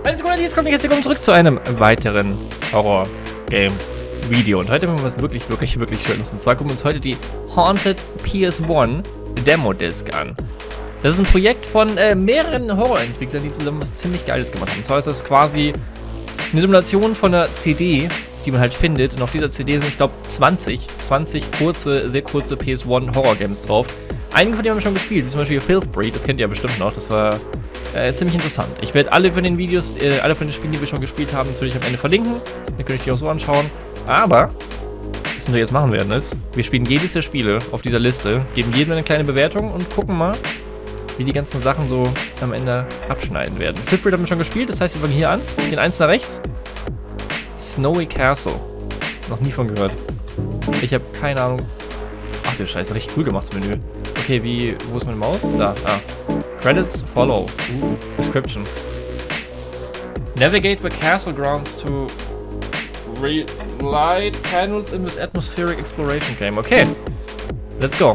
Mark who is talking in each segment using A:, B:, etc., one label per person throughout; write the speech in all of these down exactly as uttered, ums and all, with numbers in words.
A: Hallo Freunde, jetzt kommt jetzt willkommen zurück zu einem weiteren Horror-Game-Video. Und heute haben wir was wirklich, wirklich, wirklich Schönes. Und zwar gucken wir uns heute die Haunted P S eins Demo-Disc an. Das ist ein Projekt von äh, mehreren Horror-Entwicklern, die zusammen was ziemlich Geiles gemacht haben. Und zwar ist das quasi eine Simulation von einer C D, die man halt findet. Und auf dieser C D sind, ich glaube, zwanzig, zwanzig kurze, sehr kurze P S eins Horror-Games drauf. Einige von denen haben wir schon gespielt, wie zum Beispiel Filth Breed, das kennt ihr ja bestimmt noch. Das war äh, ziemlich interessant. Ich werde alle von den Videos, äh, alle von den Spielen, die wir schon gespielt haben, natürlich am Ende verlinken. Dann könnt ihr euch die auch so anschauen. Aber, was wir jetzt machen werden, ist, wir spielen jedes der Spiele auf dieser Liste, geben jedem eine kleine Bewertung und gucken mal, wie die ganzen Sachen so am Ende abschneiden werden. Filth Breed haben wir schon gespielt, das heißt, wir fangen hier an. Den eins nach rechts. Snowy Castle. Noch nie von gehört. Ich habe keine Ahnung. Ach du Scheiße, richtig cool gemacht das Menü. Okay, wie, wo ist meine Maus? Da, ah. Credits, follow. Uh, description. Navigate the castle grounds to relight candles in this atmospheric exploration game. Okay, let's go.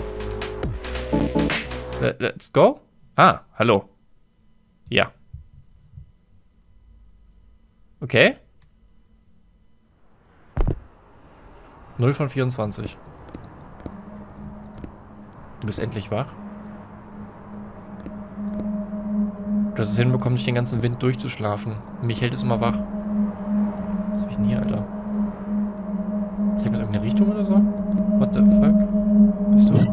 A: Let, let's go? Ah, hallo. Ja. Okay. null von vierundzwanzig. Du bist endlich wach. Du hast es hinbekommen, durch den ganzen Wind durchzuschlafen. Mich hält es immer wach. Was hab ich denn hier, Alter? Zeigt das irgendeine Richtung oder so? What the fuck? Bist du?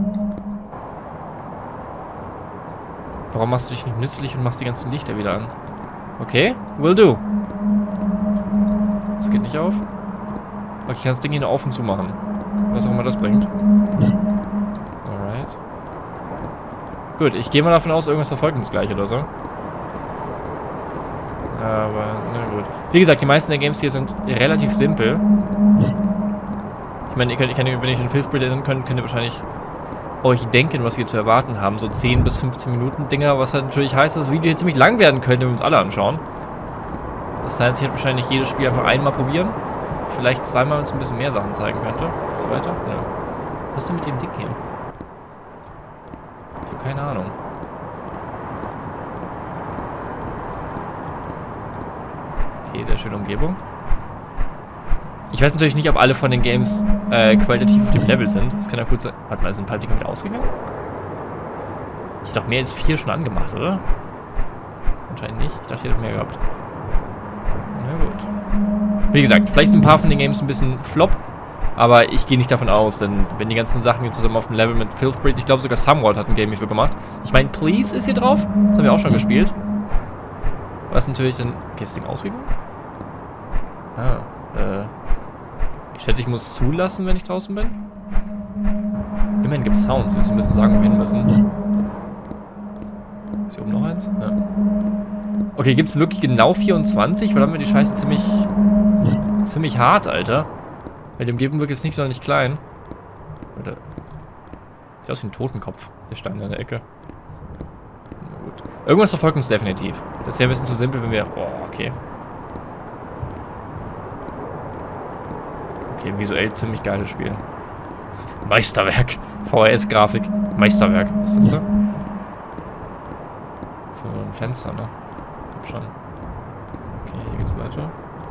A: Warum machst du dich nicht nützlich und machst die ganzen Lichter wieder an? Okay, will do. Das geht nicht auf. Okay, ich kann das Ding hier nur auf und zu machen. Was auch immer das bringt. Alright. Gut, ich gehe mal davon aus, irgendwas verfolgt uns gleich oder so. Aber, na gut. Wie gesagt, die meisten der Games hier sind relativ simpel. Ich meine, ihr könnt, ich kann, wenn ich in Filth Breed erinnern könnt, könnt ihr wahrscheinlich euch denken, was wir zu erwarten haben. So zehn bis fünfzehn Minuten Dinger, was halt natürlich heißt, dass das Video hier ziemlich lang werden könnte, wenn wir uns alle anschauen. Das heißt, ich werde wahrscheinlich jedes Spiel einfach einmal probieren. Vielleicht zweimal, wenn es ein bisschen mehr Sachen zeigen könnte. Geht's weiter? Ja. Was ist denn mit dem Ding hier? Ich habe keine Ahnung. Okay, sehr schöne Umgebung. Ich weiß natürlich nicht, ob alle von den Games äh, qualitativ auf dem Level sind. Das kann ja gut sein. Warte mal, sind ein paar Dinge wieder ausgegangen? Ich habe doch mehr als vier schon angemacht, oder? Anscheinend nicht. Ich dachte, ich hätte mehr gehabt. Na gut. Wie gesagt, vielleicht sind ein paar von den Games ein bisschen flop, aber ich gehe nicht davon aus, denn wenn die ganzen Sachen hier zusammen auf dem Level mit Filth Breed, ich glaube sogar Samworld hat ein Game hierfür gemacht. Ich meine, Please ist hier drauf, das haben wir auch schon gespielt. Was natürlich dann... Okay, ist das Ding ausgegangen? Ah, äh... Ich schätze, ich muss zulassen, wenn ich draußen bin. Immerhin gibt es Sounds, die uns ein bisschen sagen, wo wir hin müssen. Ist hier oben noch eins? Ja. Okay, gibt es wirklich genau vierundzwanzig? Weil dann haben wir die Scheiße ziemlich... Ziemlich hart, Alter. Weil die Umgebung wirklich ist nicht sonderlich klein. Oder... Sieht aus wie ein Totenkopf, der Stein in der Ecke. Na gut. Irgendwas verfolgt uns definitiv. Das wäre ein bisschen zu simpel, wenn wir... Oh, okay. Okay, visuell ziemlich geiles Spiel. Meisterwerk. V H S-Grafik. Meisterwerk. Was ist das da? Für ein Fenster, ne? Ich glaub schon. Okay, hier geht's weiter.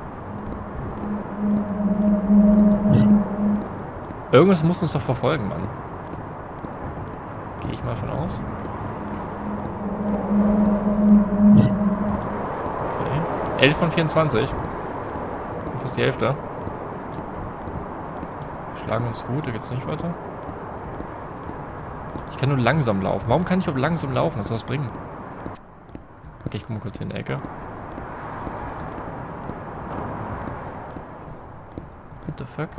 A: Irgendwas muss uns doch verfolgen, Mann. Gehe ich mal von aus. Okay. elf von vierundzwanzig. Fast die Hälfte. Schlagen uns gut, da geht's nicht weiter. Ich kann nur langsam laufen. Warum kann ich auch langsam laufen? Was soll das bringen? Okay, ich guck mal kurz in die Ecke. What the fuck?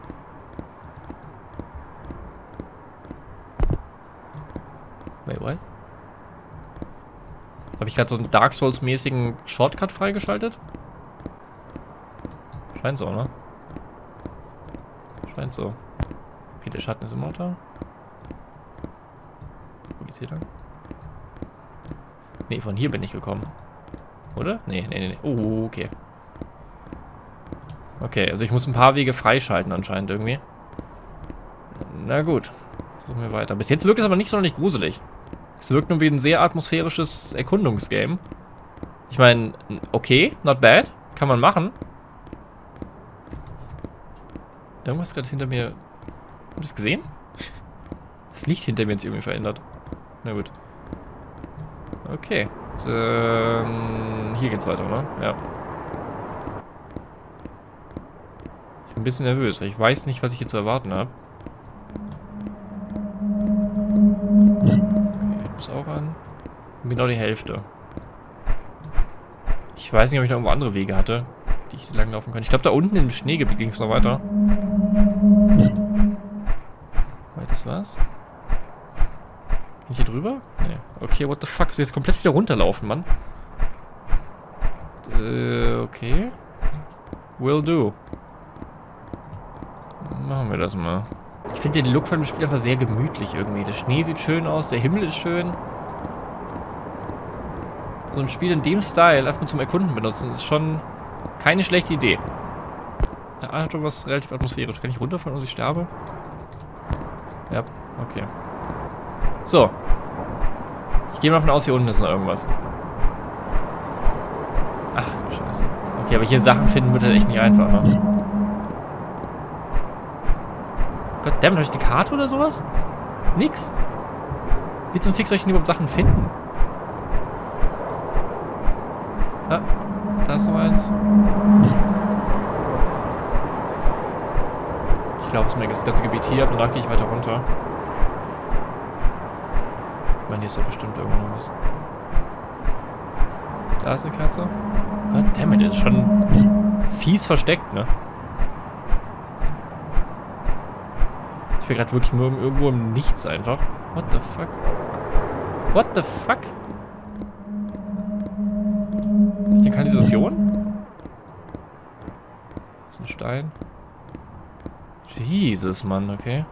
A: Wait, what? Habe ich gerade so einen Dark Souls-mäßigen Shortcut freigeschaltet? Scheint so, ne? Scheint so. Okay, der Schatten ist immer da. Wo geht's hier lang? Ne, von hier bin ich gekommen. Oder? Ne, ne, ne. Oh, okay. Okay, also ich muss ein paar Wege freischalten anscheinend irgendwie. Na gut. Suchen wir weiter. Bis jetzt wirkt es aber nicht sonderlich gruselig. Es wirkt nur wie ein sehr atmosphärisches Erkundungsgame. Ich meine, okay, not bad. Kann man machen. Irgendwas gerade hinter mir. Habt ihr das gesehen? Das Licht hinter mir hat sich irgendwie verändert. Na gut. Okay. Ähm, hier geht's weiter, oder? Ja. Ich bin ein bisschen nervös, weil ich weiß nicht, was ich hier zu erwarten habe. Okay, du bist auch an. Genau die Hälfte. Ich weiß nicht, ob ich noch irgendwo andere Wege hatte, die ich lang laufen kann. Ich glaube, da unten im Schneegebiet ging es noch weiter. Wait, das war's? Kann ich hier drüber? Nee. Okay, what the fuck? Ich soll jetzt komplett wieder runterlaufen, Mann. Äh, okay. Will do. Machen wir das mal. Ich finde den Look von dem Spiel einfach sehr gemütlich irgendwie. Der Schnee sieht schön aus, der Himmel ist schön. So ein Spiel in dem Style einfach zum Erkunden benutzen, ist schon keine schlechte Idee. Ja, hat schon was relativ atmosphärisch. Kann ich runterfallen und ich sterbe? Ja, okay. So. Ich gehe mal davon aus, hier unten ist noch irgendwas. Ach, du Scheiße. Okay, aber hier Sachen finden wird halt echt nicht einfach, ne? Goddammit, habe ich die Karte oder sowas? Nix. Wie zum Fix soll ich denn überhaupt Sachen finden? Ah, da ist noch eins. Ich laufe mir das ganze Gebiet hier ab und dann gehe ich weiter runter. Ich meine, hier ist doch bestimmt irgendwo noch was. Da ist eine Kerze. Goddammit, das ist schon fies versteckt, ne? Ich bin gerade wirklich nur irgendwo im Nichts einfach. What the fuck? What the fuck? Die Kanalisation? Das ist ein Stein. Jesus, Mann, okay.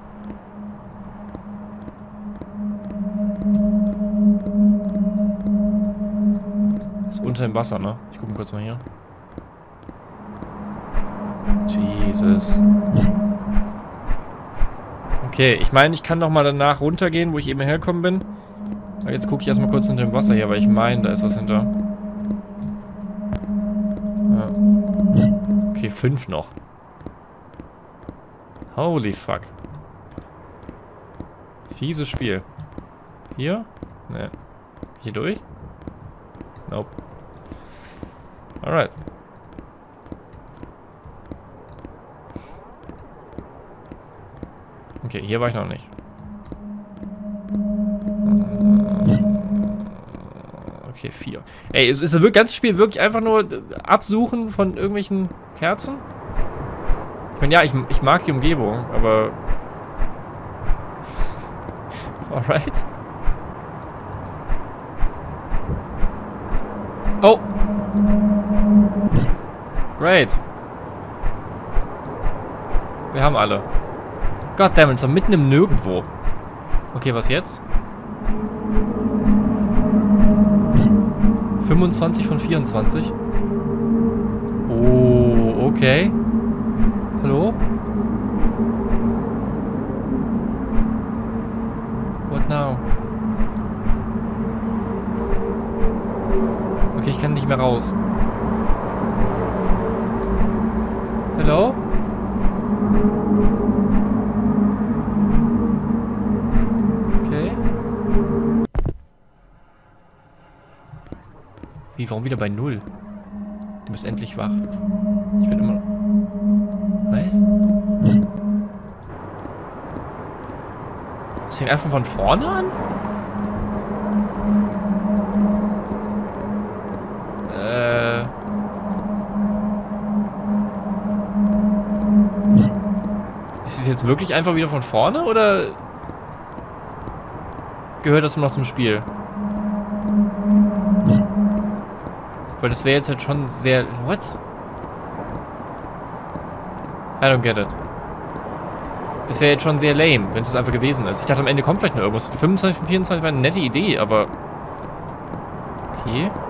A: Das ist unter dem Wasser, ne? Ich gucke mal kurz mal hier. Jesus. Okay, ich meine, ich kann noch mal danach runtergehen, wo ich eben hergekommen bin. Aber jetzt gucke ich erstmal kurz hinter dem Wasser hier, weil ich meine, da ist was hinter. Ja. Okay, fünf noch. Holy fuck. Fieses Spiel. Hier? Ne. Hier durch? Nope. Alright. Okay, hier war ich noch nicht. Okay, vier. Ey, es ist das ganze Spiel wirklich einfach nur Absuchen von irgendwelchen Kerzen? Ich meine, ja, ich, ich mag die Umgebung, aber... Alright. Oh! Great. Wir haben alle. Goddammit, so mitten im Nirgendwo. Okay, was jetzt? fünfundzwanzig von vierundzwanzig. Oh, okay. Hallo? What now? Okay, ich kann nicht mehr raus. Hello? Okay. Wie, warum wieder bei null? Du bist endlich wach. Ich bin immer... Was? Das fängt einfach von vorne an? Äh... Ist es jetzt wirklich einfach wieder von vorne, oder... gehört das noch zum Spiel? Weil das wäre jetzt halt schon sehr... What? I don't get it. Das wäre jetzt schon sehr lame, wenn es einfach gewesen ist. Ich dachte, am Ende kommt vielleicht noch irgendwas. fünfundzwanzig von vierundzwanzig war eine nette Idee, aber... Okay.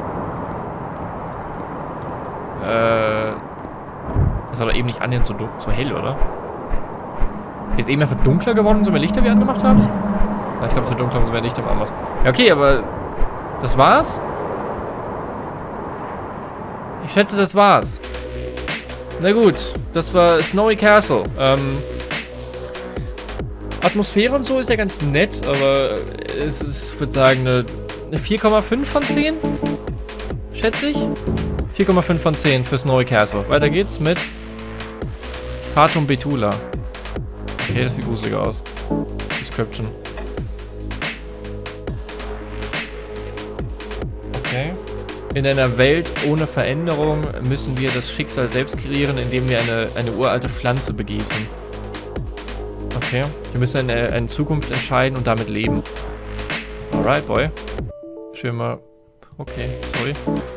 A: Äh... Das war doch eben nicht annähernd so, so hell, oder? Ist eben einfach dunkler geworden, umso mehr Lichter wir angemacht haben? Ja, ich glaube, es wird dunkler, umso mehr Lichter wir angemacht. Ja, okay, aber... Das war's? Ich schätze, das war's. Na gut, das war Snowy Castle. Ähm, Atmosphäre und so ist ja ganz nett, aber es ist, ich würde sagen, eine, eine vier Komma fünf von zehn. Schätze ich. vier Komma fünf von zehn für Snowy Castle. Weiter geht's mit Fatum Betula. Okay, das sieht gruselig aus. Description. Okay. In einer Welt ohne Veränderung müssen wir das Schicksal selbst kreieren, indem wir eine, eine uralte Pflanze begießen. Okay. Wir müssen eine, eine Zukunft entscheiden und damit leben. Alright, boy. Schön mal. Okay, sorry.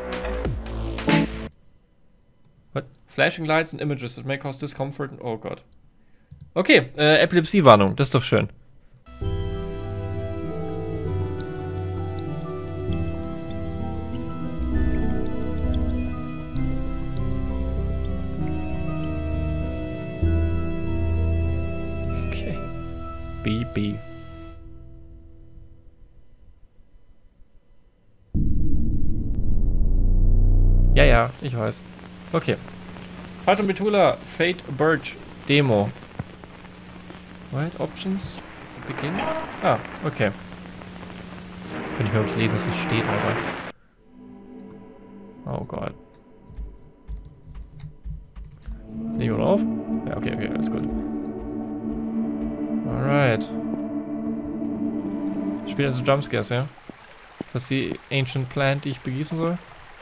A: What? Flashing lights and images that may cause discomfort. Oh Gott. Okay, äh, Epilepsie-Warnung. Das ist doch schön. B B. Ja, ja, ich weiß. Okay. Fatum Betula, Fate Birch, Demo. Right, Options, Begin. Ah, okay. Das kann ich mir wirklich lesen, was hier steht, Alter. Oh Gott. Legen wir auf? Ja, okay, okay, alles gut. Alright. Spielt also Jumpscares, ja? Ist das die Ancient Plant, die ich begießen soll?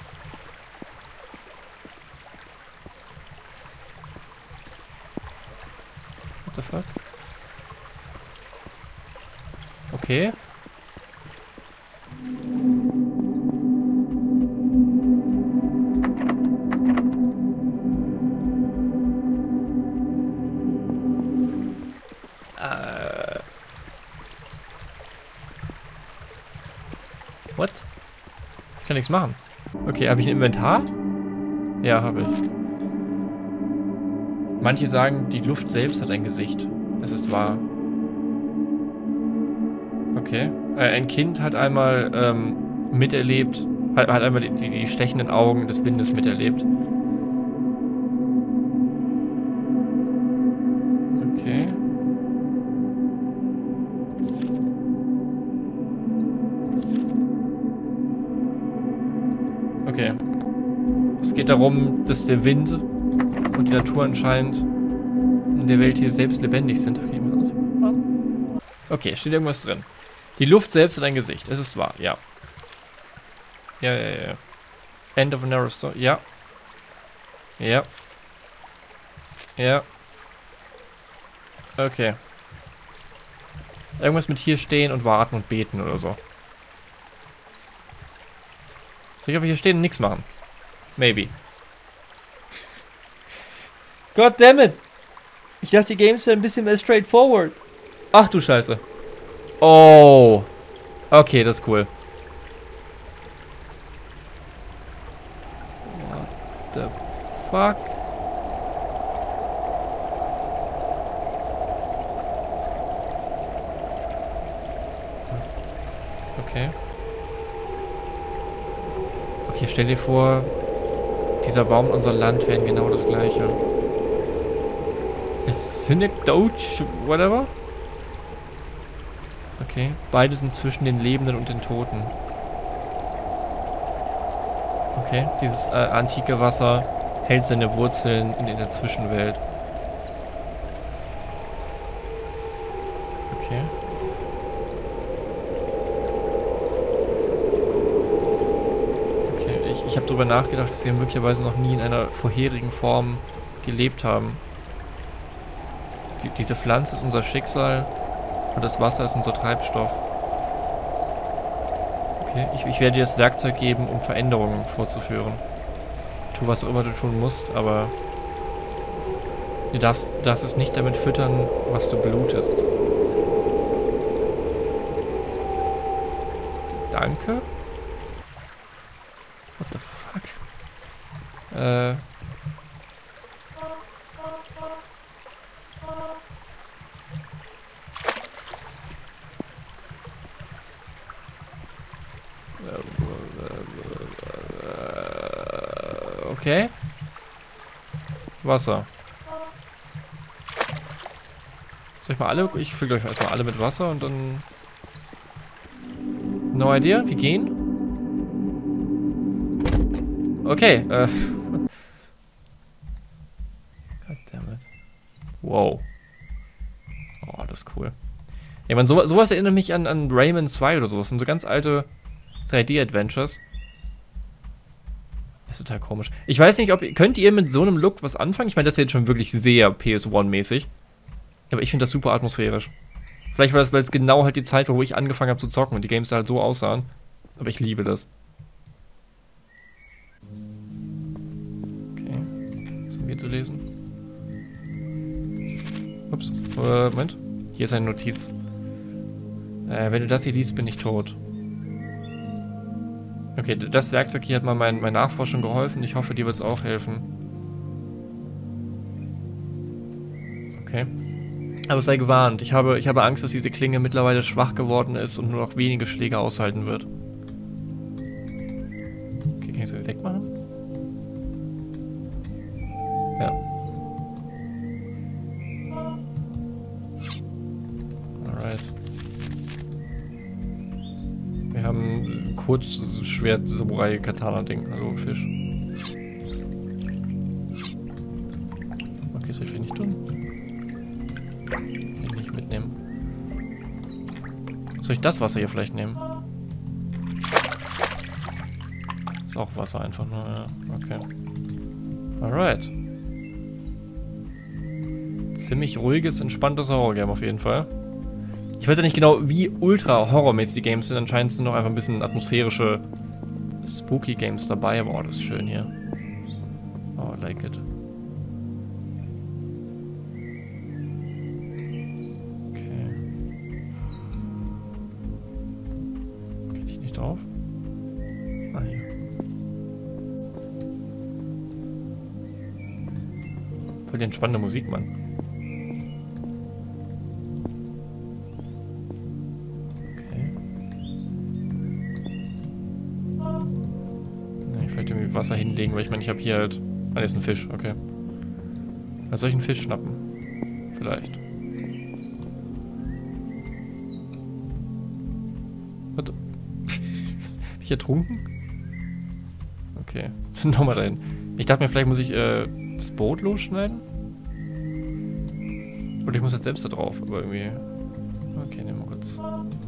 A: What the fuck? Okay. What? Ich kann nichts machen. Okay, habe ich ein Inventar? Ja, habe ich. Manche sagen, die Luft selbst hat ein Gesicht. Es ist wahr. Okay. Äh, ein Kind hat einmal ähm, miterlebt, hat, hat einmal die, die, die stechenden Augen des Windes miterlebt. Okay. Okay. Es geht darum, dass der Wind und die Natur anscheinend in der Welt hier selbst lebendig sind. Okay, okay, steht irgendwas drin. Die Luft selbst hat ein Gesicht. Es ist wahr, ja. Ja, ja, ja. End of a narrow story. Ja. Ja. Ja. Okay. Irgendwas mit hier stehen und warten und beten oder so. Soll ich einfach hier stehen und nichts machen? Maybe. God damn it! Ich dachte, die Games wären ein bisschen mehr straightforward. Ach du Scheiße. Oh. Okay, das ist cool. What the fuck? Okay. Okay, stell dir vor, dieser Baum und unser Land wären genau das gleiche. Cynic Doge, whatever? Okay, beide sind zwischen den Lebenden und den Toten. Okay, dieses äh, antike Wasser hält seine Wurzeln in, in der Zwischenwelt. Okay. Okay, ich, ich habe darüber nachgedacht, dass wir möglicherweise noch nie in einer vorherigen Form gelebt haben. Die, diese Pflanze ist unser Schicksal und das Wasser ist unser Treibstoff. Okay, ich, ich werde dir das Werkzeug geben, um Veränderungen vorzuführen. Tu, was auch immer du tun musst, aber du darfst, darfst es nicht damit füttern, was du blutest. Danke? What the fuck? Äh... Okay. Wasser. Soll ich mal alle? Ich fülle euch erstmal alle mit Wasser und dann... No idea? Wir gehen? Okay, äh... Goddammit. Wow. Oh, das ist cool. Ja, man, sowas, sowas erinnert mich an, an Rayman zwei oder sowas. Das sind so ganz alte drei D-Adventures. Ist total komisch. Ich weiß nicht, ob könnt ihr mit so einem Look was anfangen? Ich meine, das ist jetzt schon wirklich sehr P S eins-mäßig. Aber ich finde das super atmosphärisch. Vielleicht war das, weil es genau halt die Zeit war, wo ich angefangen habe zu zocken und die Games da halt so aussahen. Aber ich liebe das. Okay. Was haben wir zu lesen? Ups. Äh, Moment. Hier ist eine Notiz. Äh, wenn du das hier liest, bin ich tot. Okay, das Werkzeug hier hat mal mein, mein Nachforschung geholfen. Ich hoffe, dir wird es auch helfen. Okay. Aber sei gewarnt. Ich habe, ich habe Angst, dass diese Klinge mittlerweile schwach geworden ist und nur noch wenige Schläge aushalten wird. Okay, kann ich sie wegmachen? Ja. Alright. Wir haben Kurzschwert-Samurai-Katana-Ding. Hallo, Fisch. Okay, soll ich vielleicht nicht tun? Den nicht mitnehmen. Soll ich das Wasser hier vielleicht nehmen? Ist auch Wasser einfach nur, ja. Okay. Alright. Ziemlich ruhiges, entspanntes Horror-Game auf jeden Fall. Ich weiß ja nicht genau, wie ultra horrormäßig die Games sind. Anscheinend sind noch einfach ein bisschen atmosphärische spooky Games dabei. Aber oh, das ist schön hier. Oh, I like it. Okay. Kann ich nicht drauf? Ah, hier. Voll die entspannende Musik, Mann. Wasser hinlegen, weil ich meine, ich habe hier halt... Ah, ist ein Fisch, okay. Was soll ich einen Fisch schnappen? Vielleicht. Warte. Bin ich ertrunken? Okay. Nochmal dahin. Ich dachte mir, vielleicht muss ich äh, das Boot losschneiden? Oder ich muss jetzt selbst da drauf, aber irgendwie... Okay, nehmen wir kurz...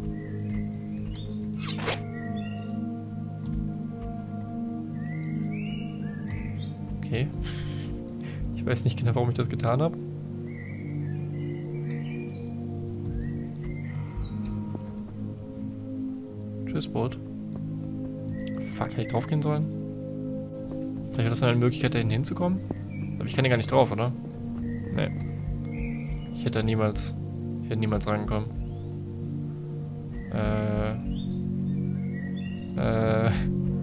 A: Okay. Ich weiß nicht genau, warum ich das getan habe. Tschüss, Boot. Fuck, hätte ich drauf gehen sollen? Vielleicht wäre das eine Möglichkeit, da hinzukommen? Aber ich kann ja gar nicht drauf, oder? Nee. Ich hätte da niemals... Ich hätte niemals rangekommen. Äh... Äh...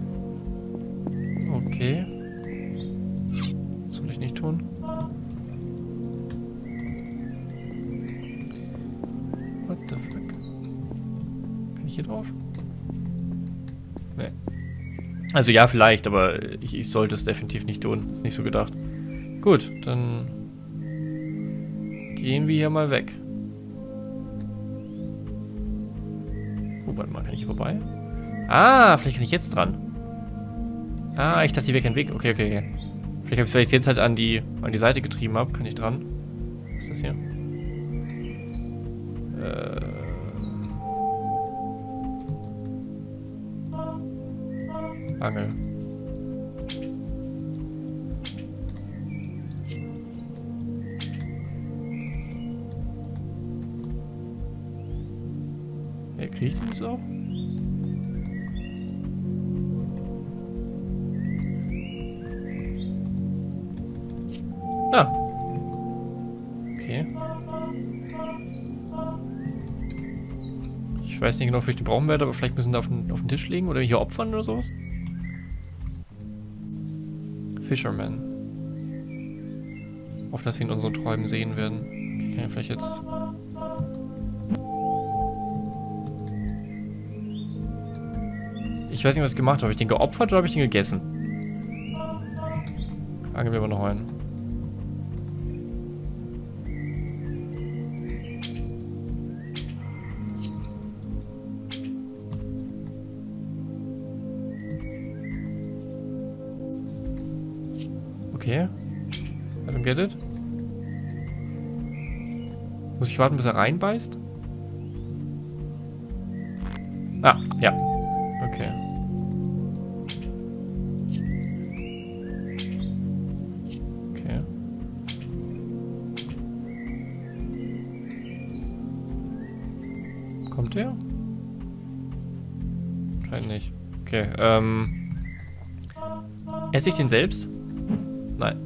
A: Okay. Soll ich nicht tun? What the fuck? Kann ich hier drauf? Nee. Also ja, vielleicht, aber ich, ich sollte es definitiv nicht tun. Ist nicht so gedacht. Gut, dann gehen wir hier mal weg. Oh, warte mal, kann ich hier vorbei? Ah, vielleicht kann ich jetzt dran. Ah, ich dachte, hier wäre kein Weg. Okay, okay, okay. Vielleicht habe ich es jetzt halt an die, an die Seite getrieben habe. Kann ich dran? Was ist das hier? Äh... Angel. Hey, kriege ich den jetzt auch? Ah. Okay. Ich weiß nicht genau, ob ich den brauchen werde, aber vielleicht müssen wir auf den, auf den Tisch legen oder hier opfern oder sowas. Fisherman. Auf dass wir in unseren Träumen sehen werden. Okay, kann ich vielleicht jetzt... Ich weiß nicht, was ich gemacht habe. Habe ich den geopfert oder habe ich den gegessen? Angeln wir mal noch einen. Okay. I don't get it. Muss ich warten, bis er reinbeißt? Ah, ja. Okay. Okay. Kommt der? Scheint nicht. Okay, ähm... Esse ich den selbst? Nein.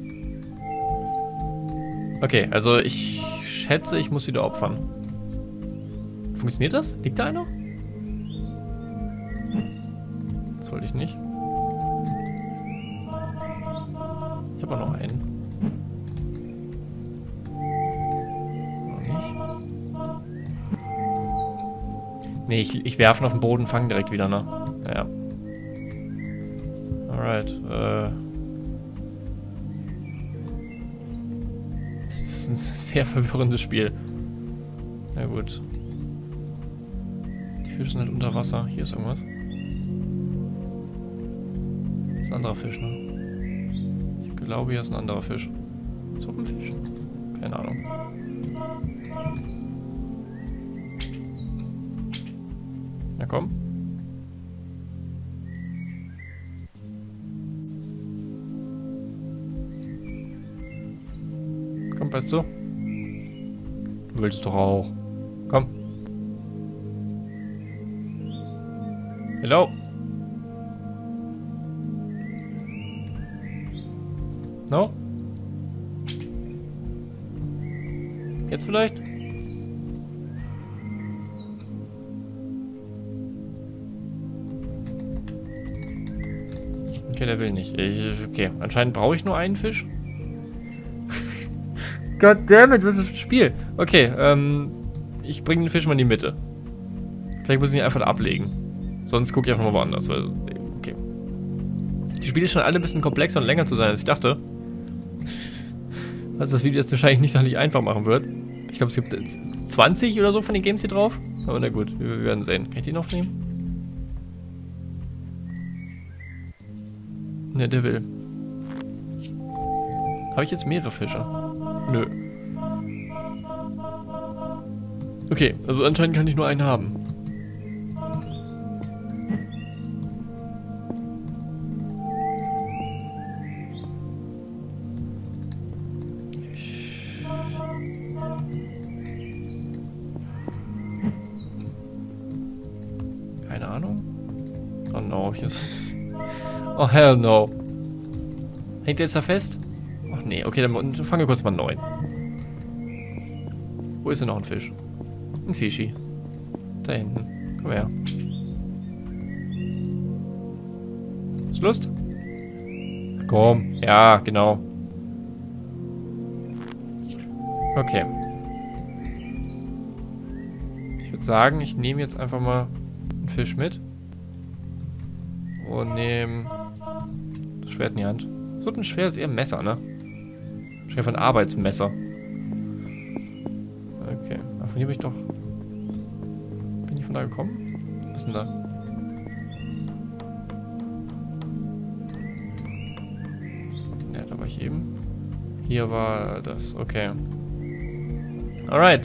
A: Okay, also ich schätze, ich muss wieder opfern. Funktioniert das? Liegt da einer? Das wollte ich nicht. Ich habe auch noch einen. Noch nicht. Nee, ich, ich werfe ihn auf den Boden, fange direkt wieder, ne? Ja. Alright, äh... Das ist ein sehr verwirrendes Spiel. Na gut. Die Fische sind halt unter Wasser. Hier ist irgendwas. Das ist ein anderer Fisch, ne? Ich glaube, hier ist ein anderer Fisch. Suppenfisch? Keine Ahnung. Na komm. Komm, beißt du? Du willst doch auch. Komm. Hello. No? Jetzt vielleicht? Okay, der will nicht. Ich, okay, anscheinend brauche ich nur einen Fisch. Goddammit, was ist das für ein Spiel? Okay, ähm, ich bringe den Fisch mal in die Mitte. Vielleicht muss ich ihn einfach ablegen. Sonst gucke ich einfach mal woanders. Also, okay. Die Spiele scheinen alle ein bisschen komplexer und länger zu sein, als ich dachte. Was das Video jetzt wahrscheinlich nicht sonderlich einfach machen wird. Ich glaube, es gibt zwanzig oder so von den Games hier drauf. Aber na gut, wir, wir werden sehen. Kann ich die noch nehmen? Ne, der will. Habe ich jetzt mehrere Fische? Nö. Okay, also anscheinend kann ich nur einen haben. Keine Ahnung. Oh no, hier ist... Oh hell no. Hängt der jetzt da fest? Ach nee, okay, dann fangen wir kurz mal neu. Wo ist denn noch ein Fisch? Ein Fischi. Da hinten. Komm her. Hast du Lust? Komm. Ja, genau. Okay. Ich würde sagen, ich nehme jetzt einfach mal einen Fisch mit. Und nehme das Schwert in die Hand. So ein Schwert ist eher ein Messer, ne? Schwert von Arbeitsmesser. Okay. Aber von hier bin ich doch... Bin ich von da gekommen? Was ist denn da? Ja, da war ich eben. Hier war das. Okay. Alright.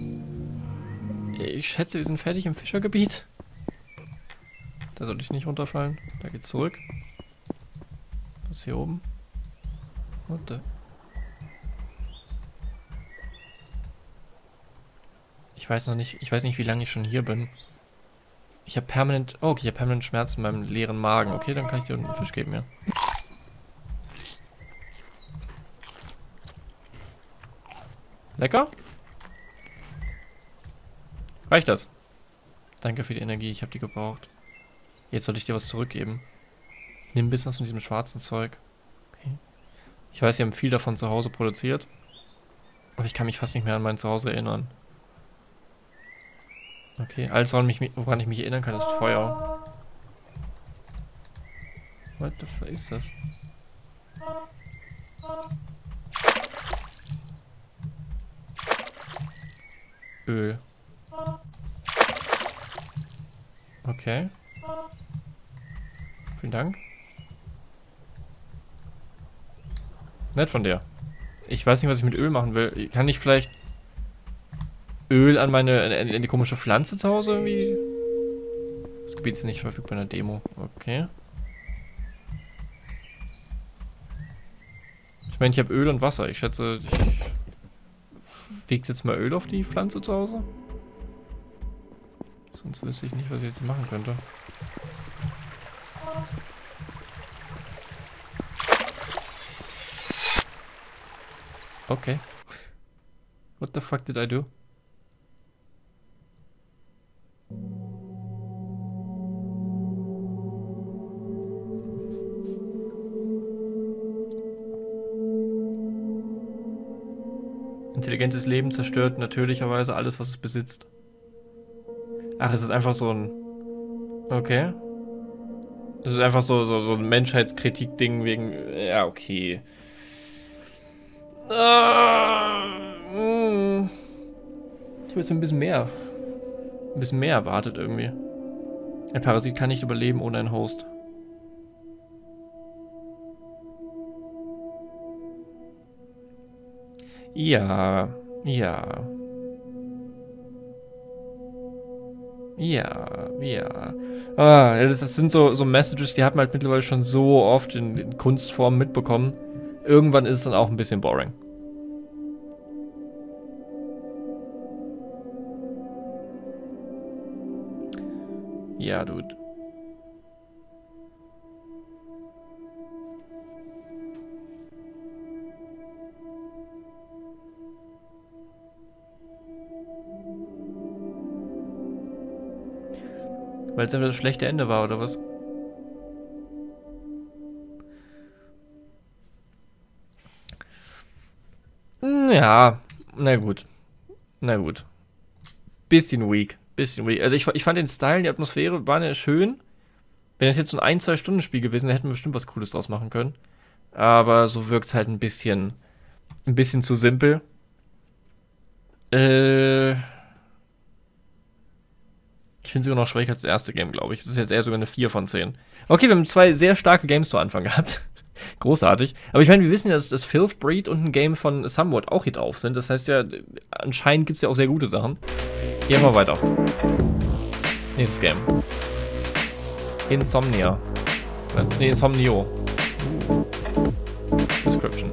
A: Ich schätze, wir sind fertig im Fischergebiet. Da sollte ich nicht runterfallen. Da geht's zurück. Was ist hier oben? What the? Ich weiß noch nicht, ich weiß nicht, wie lange ich schon hier bin. Ich habe permanent, oh, okay, ich habe permanent Schmerzen in meinem leeren Magen. Okay, dann kann ich dir einen Fisch geben, ja. Lecker? Reicht das? Danke für die Energie, ich habe die gebraucht. Jetzt sollte ich dir was zurückgeben. Nimm ein bisschen was von diesem schwarzen Zeug. Okay. Ich weiß, sie haben viel davon zu Hause produziert. Aber ich kann mich fast nicht mehr an mein Zuhause erinnern. Okay, alles, woran, mich, woran ich mich erinnern kann, ist Feuer. What the fuck ist das? Öl. Okay. Vielen Dank. Nett von dir. Ich weiß nicht, was ich mit Öl machen will. Kann ich vielleicht Öl an meine, in, in die komische Pflanze zu Hause irgendwie? Das Gebiet ist nicht verfügbar in der Demo. Okay. Ich meine, ich habe Öl und Wasser. Ich schätze, ich wiegt jetzt mal Öl auf die Pflanze zu Hause? Sonst wüsste ich nicht, was ich jetzt machen könnte. Okay. What the fuck did I do? Intelligentes Leben zerstört natürlicherweise alles, was es besitzt. Ach, es ist einfach so ein... Okay. Es ist einfach so, so, so ein Menschheitskritik-Ding wegen... Ja, okay. Ah, mm. Ich habe jetzt ein bisschen mehr. Ein bisschen mehr erwartet irgendwie. Ein Parasit kann nicht überleben ohne einen Host. Ja, ja. Ja, ja. Ah, das, das sind so, so Messages, die hat man halt mittlerweile schon so oft in, in Kunstformen mitbekommen. Irgendwann ist es dann auch ein bisschen boring. Ja, Dude. Weil es einfach das schlechte Ende war, oder was? Ja, na gut. Na gut. Bisschen weak. Bisschen weak. Also ich, ich fand den Style, die Atmosphäre waren ja schön. Wenn es jetzt so ein ein, zwei Stunden Spiel gewesen wäre, hätten wir bestimmt was Cooles draus machen können. Aber so wirkt es halt ein bisschen, ein bisschen zu simpel. Äh... Ich finde sie sogar noch schwächer als das erste Game, glaube ich. Das ist jetzt eher sogar eine vier von zehn. Okay, wir haben zwei sehr starke Games zu Anfang gehabt. Großartig. Aber ich meine, wir wissen ja, dass das Filth Breed und ein Game von Somewhat auch hier drauf sind. Das heißt ja, anscheinend gibt es ja auch sehr gute Sachen. Gehen wir weiter. Nächstes Game. Insomnia. Ne, Insomnio. Uh. Description.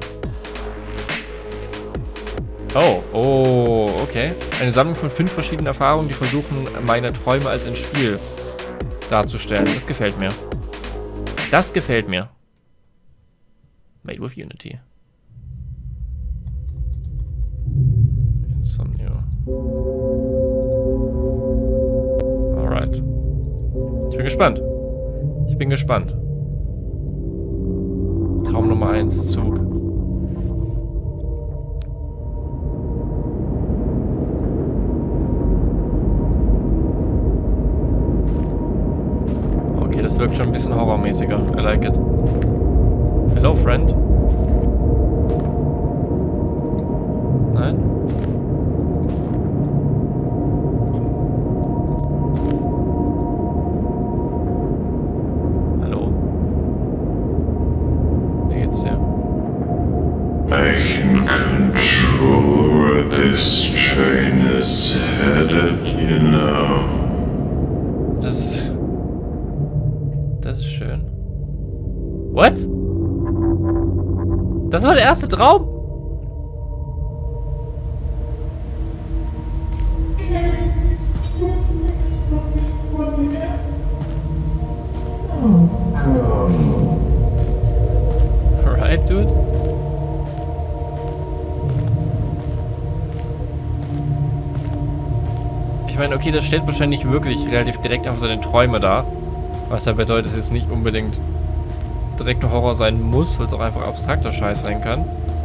A: Oh, oh, okay. Eine Sammlung von fünf verschiedenen Erfahrungen, die versuchen, meine Träume als ein Spiel darzustellen. Das gefällt mir. Das gefällt mir. Made with Unity. Insomnia. Alright. Ich bin gespannt. Ich bin gespannt. Traum Nummer eins, Zug. Das wirkt schon ein bisschen horrormäßiger. I like it. Hello, friend. Nein? Hallo. Wie geht's dir?
B: I can control where this train is headed, you know.
A: Das... Das ist schön. What? Das war der erste Traum? Alright, dude. Ich meine, okay, das stellt wahrscheinlich wirklich relativ direkt einfach seine Träume dar. Was ja bedeutet, dass es jetzt nicht unbedingt direkter Horror sein muss, weil es auch einfach abstrakter Scheiß sein kann.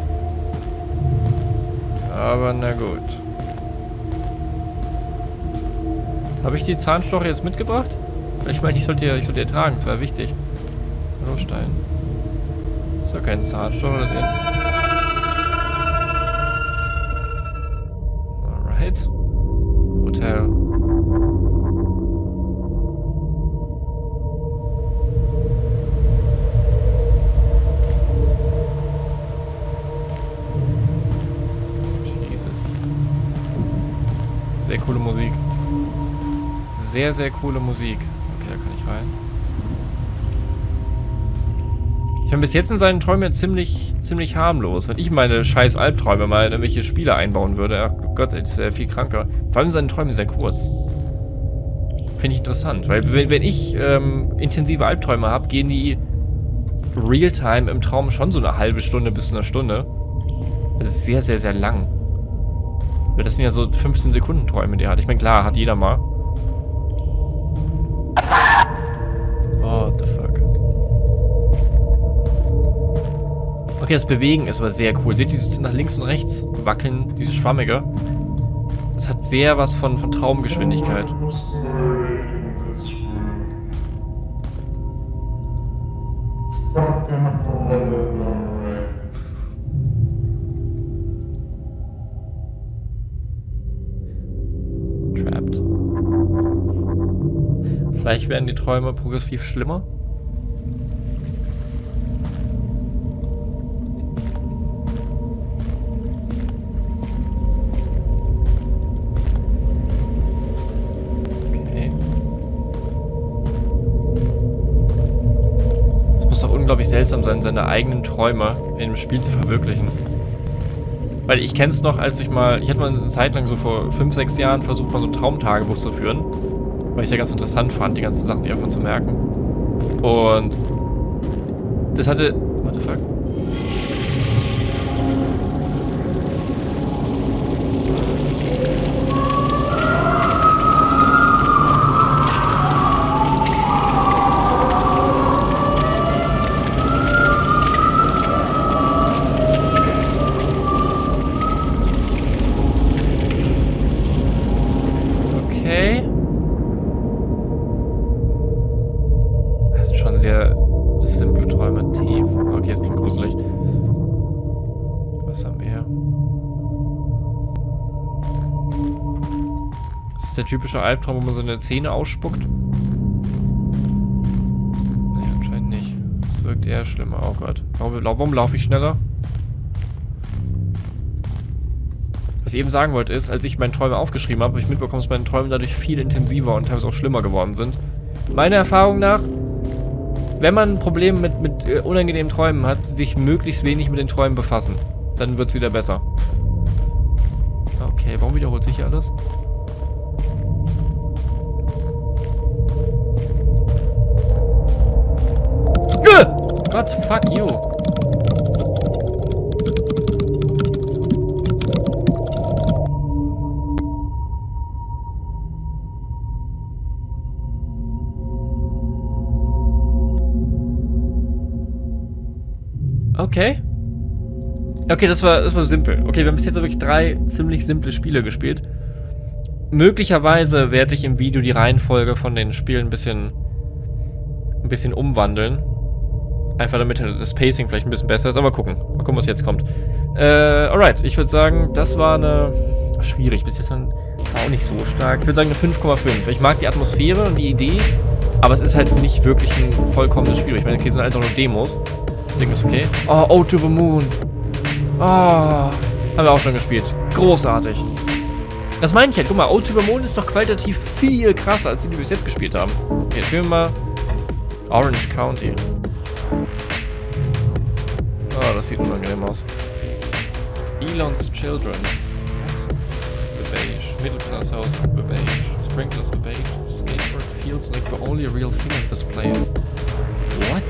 A: Aber na gut. Habe ich die Zahnstocher jetzt mitgebracht? Ich meine, ich sollte ja, ich sollte ja tragen, das war wichtig. Hallo Stein. So, kein Zahnstocher, das hier. Alright. Hotel. Jesus. Sehr coole Musik. Sehr, sehr coole Musik. Okay, da kann ich rein. Ich bin bis jetzt in seinen Träumen ziemlich, ziemlich harmlos. Wenn ich meine scheiß Albträume mal in irgendwelche Spiele einbauen würde, ach Gott, das wäre viel kranker. Vor allem seine Träume sehr kurz. Finde ich interessant, weil wenn, wenn ich ähm, intensive Albträume habe, gehen die Realtime im Traum schon so eine halbe Stunde bis eine Stunde. Das ist sehr, sehr, sehr lang. Weil das sind ja so fünfzehn Sekunden Träume, die er hat. Ich meine, klar, hat jeder mal. What the fuck? Okay, das Bewegen ist aber sehr cool. Seht ihr, dieses nach links und rechts wackeln, dieses Schwammige? Das hat sehr was von, von Traumgeschwindigkeit. Trapped. Vielleicht werden die Träume progressiv schlimmer. Unglaublich seltsam sein, seine eigenen Träume in dem Spiel zu verwirklichen. Weil ich kenne es noch, als ich mal, ich hatte mal eine Zeit lang so vor fünf, sechs Jahren versucht, mal so ein Traumtagebuch zu führen. Weil ich es ja ganz interessant fand, die ganzen Sachen, die einfach zu merken. Und das hatte... What the fuck? Der typische Albtraum, wo man so eine Zähne ausspuckt? Nee, anscheinend nicht. Das wirkt eher schlimmer. Oh Gott. Warum, warum laufe ich schneller? Was ich eben sagen wollte ist, als ich meine Träume aufgeschrieben habe, habe ich mitbekommen, dass meine Träume dadurch viel intensiver und teilweise auch schlimmer geworden sind. Meiner Erfahrung nach, wenn man ein Problem mit, mit äh, unangenehmen Träumen hat, sich möglichst wenig mit den Träumen befassen. Dann wird es wieder besser. Okay, warum wiederholt sich hier alles? Gott, fuck you. Okay. Okay, das war, das war simpel. Okay, wir haben bis jetzt wirklich drei ziemlich simple Spiele gespielt. Möglicherweise werde ich im Video die Reihenfolge von den Spielen ein bisschen, ein bisschen umwandeln. Einfach damit das Pacing vielleicht ein bisschen besser ist, aber gucken. Mal gucken, was jetzt kommt. Äh, alright, ich würde sagen, das war eine... Schwierig, bis jetzt war auch nicht so stark. Ich würde sagen eine fünf Komma fünf. Ich mag die Atmosphäre und die Idee, aber es ist halt nicht wirklich ein vollkommenes Spiel. Ich meine, okay, es sind alles auch nur Demos. Deswegen ist okay. Oh, Ode to the Moon. Oh, haben wir auch schon gespielt. Großartig. Das meine ich halt. Guck mal, Ode to the Moon ist doch qualitativ viel krasser, als die, die wir bis jetzt gespielt haben. Okay, spielen wir mal Orange County. Oh, das sieht unangenehm aus. Elon's Children. Was? The Beige. Middle Class House. The Beige. Sprinklers. The Beige. Skateboard feels like the only real thing at this place. What?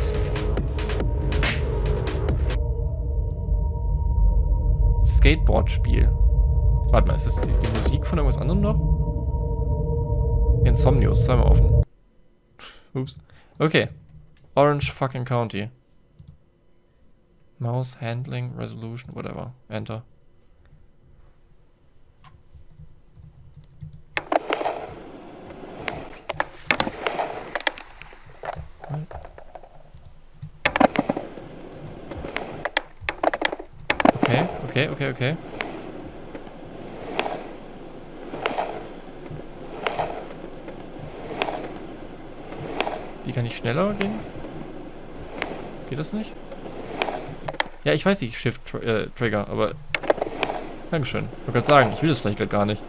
A: Skateboard-Spiel. Warte mal, ist das die, die Musik von irgendwas anderem noch? Insomnius, sei mal offen. Ups. Okay. Orange fucking County. Mouse, Handling, Resolution, whatever. Enter. Okay, okay, okay. Wie kann ich schneller gehen? Geht das nicht? Ja, ich weiß nicht, Shift äh, Trigger, aber... Dankeschön. Ich wollte gerade sagen, ich will das vielleicht gerade gar nicht.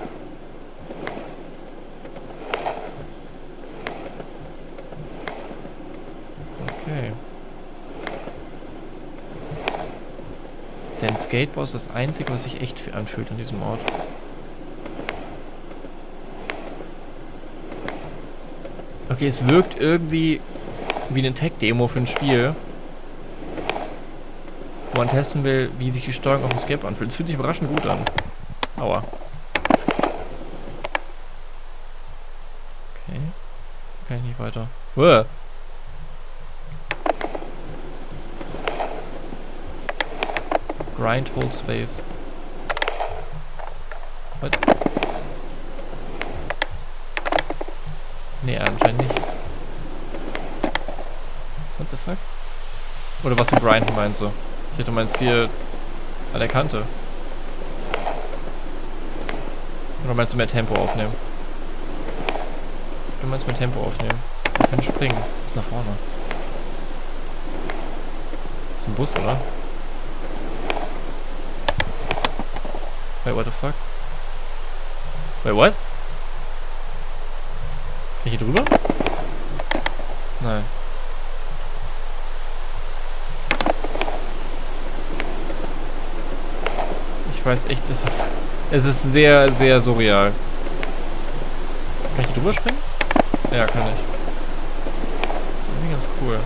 A: Okay. Denn Skateboard ist das Einzige, was sich echt anfühlt an diesem Ort. Okay, es wirkt irgendwie wie eine Tech-Demo für ein Spiel, wo man testen will, wie sich die Steuerung auf dem Skateboard anfühlt. Es fühlt sich überraschend gut an. Aua. Okay. Kann ich nicht weiter. Uah. Grind, hold space. What? Nee, anscheinend nicht. What the fuck? Oder was du grinden meinst du? Ich hätte meinst hier an der Kante. Oder meinst du mehr Tempo aufnehmen? Du meinst mehr Tempo aufnehmen. Ich kann springen. Bis nach vorne. Ist ein Bus, oder? Wait, what the fuck? Wait, what? Kann ich hier drüber? Nein. Ich weiß echt, es ist, es ist sehr, sehr surreal. Kann ich hier drüber springen? Ja, kann ich. Irgendwie ganz cool.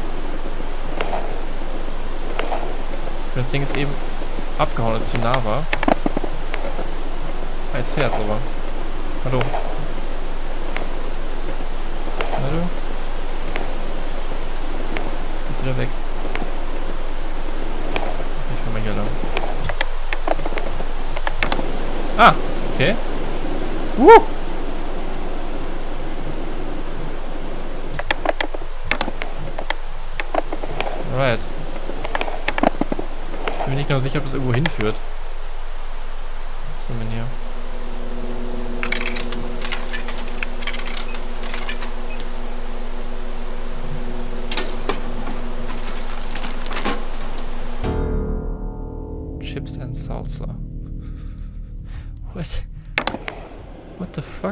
A: Das Ding ist eben abgehauen, als es zu nah war. Jetzt fährt's aber. Hallo. Hallo? Jetzt wieder weg. Ich fahr mal hier lang. Ah, okay. Woo! Alright. Ich bin mir nicht genau sicher, ob das irgendwo hinführt. Was haben wir denn hier? Chips and Salsa. What? What the fuck?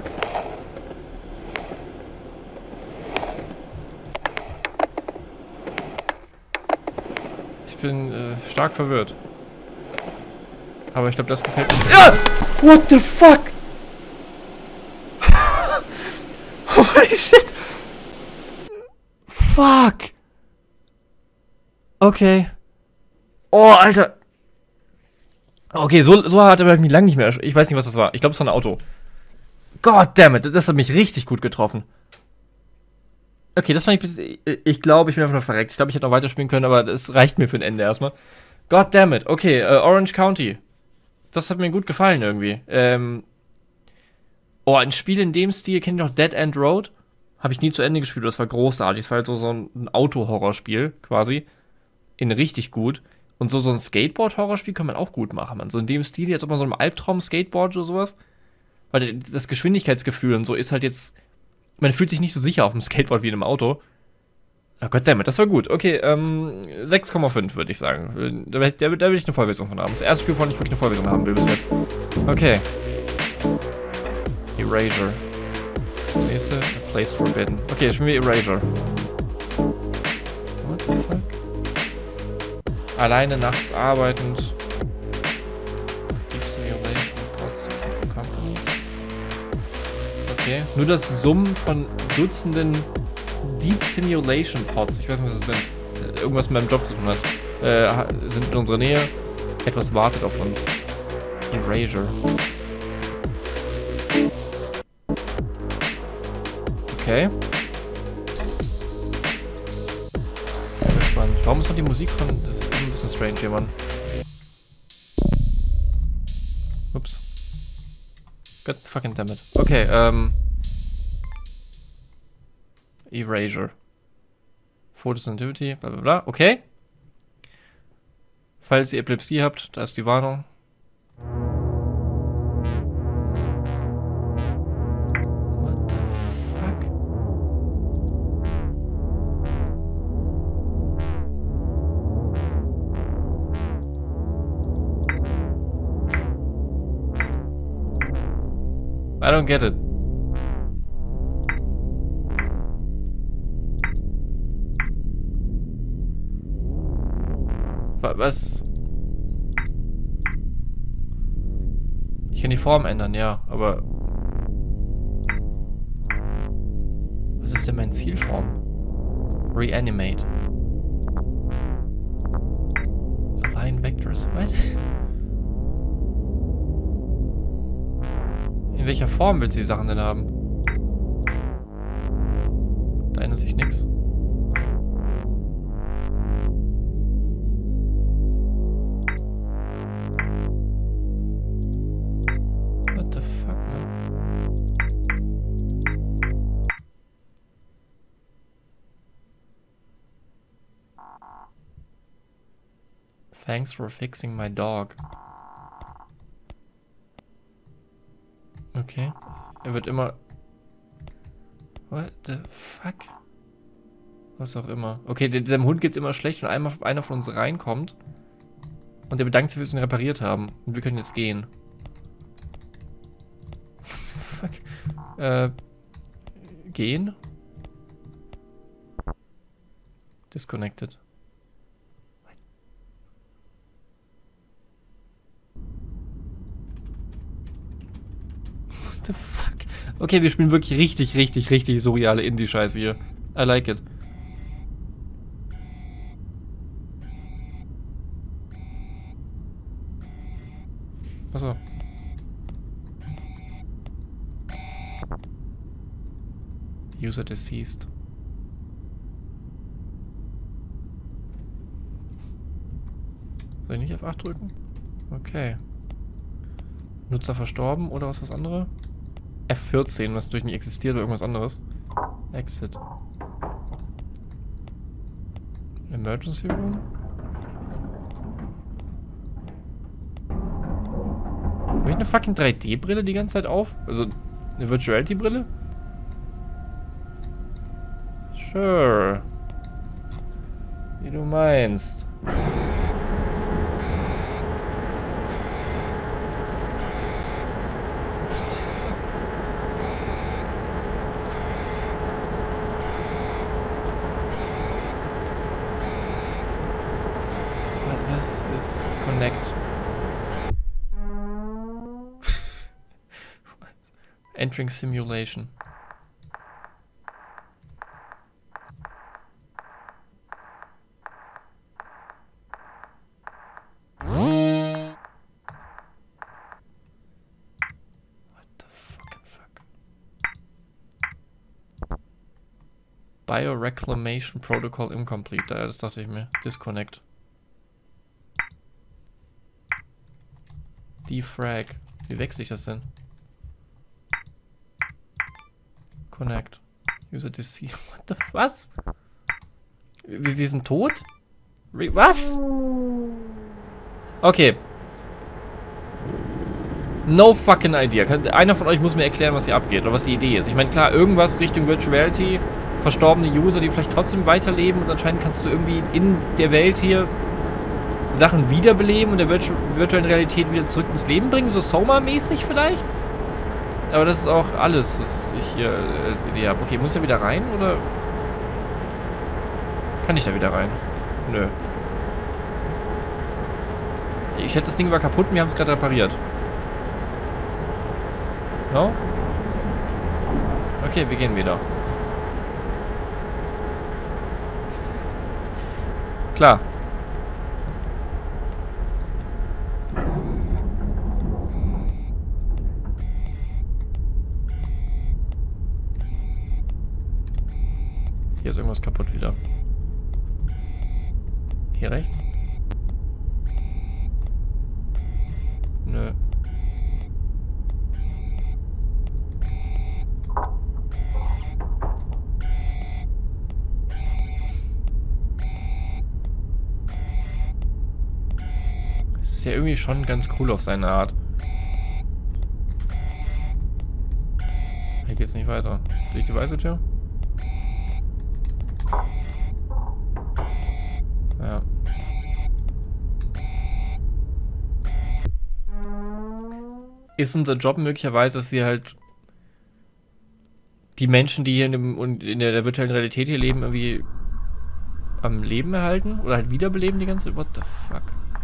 A: Ich bin äh, stark verwirrt. Aber ich glaube, das gefällt mir. Ja! What the fuck? Holy shit! Fuck! Okay. Oh, Alter. Okay, so, so hart habe ich mich lange nicht mehr. Ich weiß nicht, was das war. Ich glaube, es war ein Auto. God damn it, das hat mich richtig gut getroffen. Okay, das fand ich. Ich glaube, ich bin einfach nur verreckt. Ich glaube, ich hätte noch weiterspielen können, aber das reicht mir für ein Ende erstmal. God damn it. Okay, uh, Orange County. Das hat mir gut gefallen irgendwie. Ähm. Oh, ein Spiel in dem Stil, kennt ihr noch Dead End Road? Habe ich nie zu Ende gespielt, das war großartig. Das war halt so, so ein Auto-Horrorspiel quasi. In richtig gut. Und so, so ein Skateboard-Horrorspiel kann man auch gut machen, man. So in dem Stil, jetzt ob man so einem Albtraum-Skateboard oder sowas. Weil das Geschwindigkeitsgefühl und so ist halt jetzt. Man fühlt sich nicht so sicher auf dem Skateboard wie in einem Auto. Oh Gott, damit, das war gut. Okay, ähm, sechs Komma fünf würde ich sagen. Da, da, da will ich eine Vollversion von haben. Das erste Spiel, von dem ich wirklich eine Vollversion haben will bis jetzt. Okay. Erasure. Das nächste, A Place Forbidden. Okay, spielen wir Erasure. What the fuck? Alleine nachts arbeitend. Deep Simulation, Pods to keep company. Okay, nur das Summen von Dutzenden Deep Simulation Pods, ich weiß nicht, was das sind, irgendwas mit meinem Job zu tun hat, äh, sind in unserer Nähe. Etwas wartet auf uns. Erasure. Okay. Spannend. Warum ist noch die Musik von... Das ist ein bisschen strange hier, Mann. Ups. God fucking damn it. Okay, ähm... Erasure. Photosensitivity, bla bla bla. Okay. Falls ihr Epilepsie habt, da ist die Warnung. What the fuck? I don't get it. Was? Ich kann die Form ändern, ja, aber... Was ist denn mein Zielform? Reanimate. Align Vectors. Was? In welcher Form willst du die Sachen denn haben? Da ändert sich nichts. What the fuck, man? Thanks for fixing my dog. Okay. Er wird immer... What the fuck? Was auch immer. Okay, dem Hund geht's immer schlecht, wenn einmal einer von uns reinkommt. Und der bedankt sich, dass wir ihn repariert haben. Und wir können jetzt gehen. Fuck. Äh. Gehen? Disconnected. What the fuck? Okay, wir spielen wirklich richtig, richtig, richtig surreale Indie-Scheiße hier. I like it. Achso. User deceased. Soll ich nicht F acht drücken? Okay. Nutzer verstorben oder was das andere? F vierzehn, was durch nicht existiert oder irgendwas anderes. Exit. Emergency Room? Habe ich eine fucking drei D Brille die ganze Zeit auf? Also eine Virtuality Brille? Sure. Wie du meinst. Was ist Connect? Entering Simulation. Bioreclamation Protocol incomplete. Ja, das dachte ich mir. Disconnect. Defrag. Wie wechsle ich das denn? Connect. User deceased. What the... Was? Wir, wir sind tot? Re was? Okay. No fucking idea. Einer von euch muss mir erklären, was hier abgeht oder was die Idee ist. Ich meine, klar, irgendwas Richtung Virtual Reality, verstorbene User, die vielleicht trotzdem weiterleben und anscheinend kannst du irgendwie in der Welt hier Sachen wiederbeleben und der virtu virtuellen Realität wieder zurück ins Leben bringen, so Soma-mäßig vielleicht? Aber das ist auch alles, was ich hier als Idee habe. Okay, muss er wieder rein oder kann ich da wieder rein? Nö. Ich schätze, das Ding war kaputt und wir haben es gerade repariert. No? Okay, wir gehen wieder. Klar. Hier ist irgendwas kaputt wieder. Hier rechts? Nö. ist ja irgendwie schon ganz cool auf seine Art. Hier geht's nicht weiter. Sehe ich die weiße Tür? Ja. Ist unser Job möglicherweise, dass wir halt die Menschen, die hier in, dem, in der virtuellen Realität hier leben, irgendwie am Leben erhalten? Oder halt wiederbeleben die ganze... What the fuck?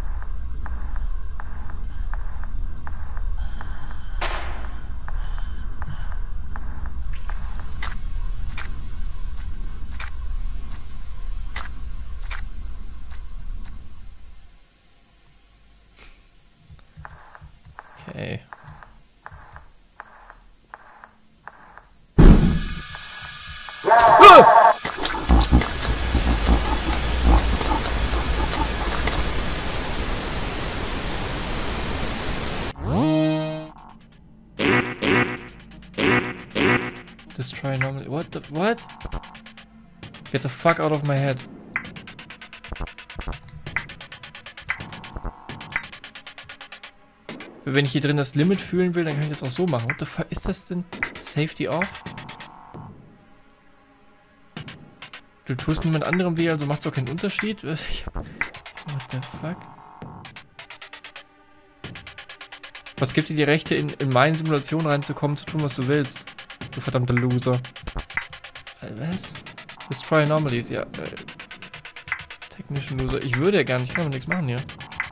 A: Okay. Ah! Destroy normally. What the what? Get the fuck out of my head. Wenn ich hier drin das Limit fühlen will, dann kann ich das auch so machen. What the fuck ist das denn? Safety off? Du tust niemand anderem weh, also macht es auch keinen Unterschied. Ich hab, what the fuck? Was gibt dir die Rechte, in, in meine Simulation reinzukommen, zu tun, was du willst? Du verdammter Loser. Was? Destroy Anomalies, ja. Äh, Technischen Loser. Ich würde ja gar nicht, ich kann aber nichts machen hier.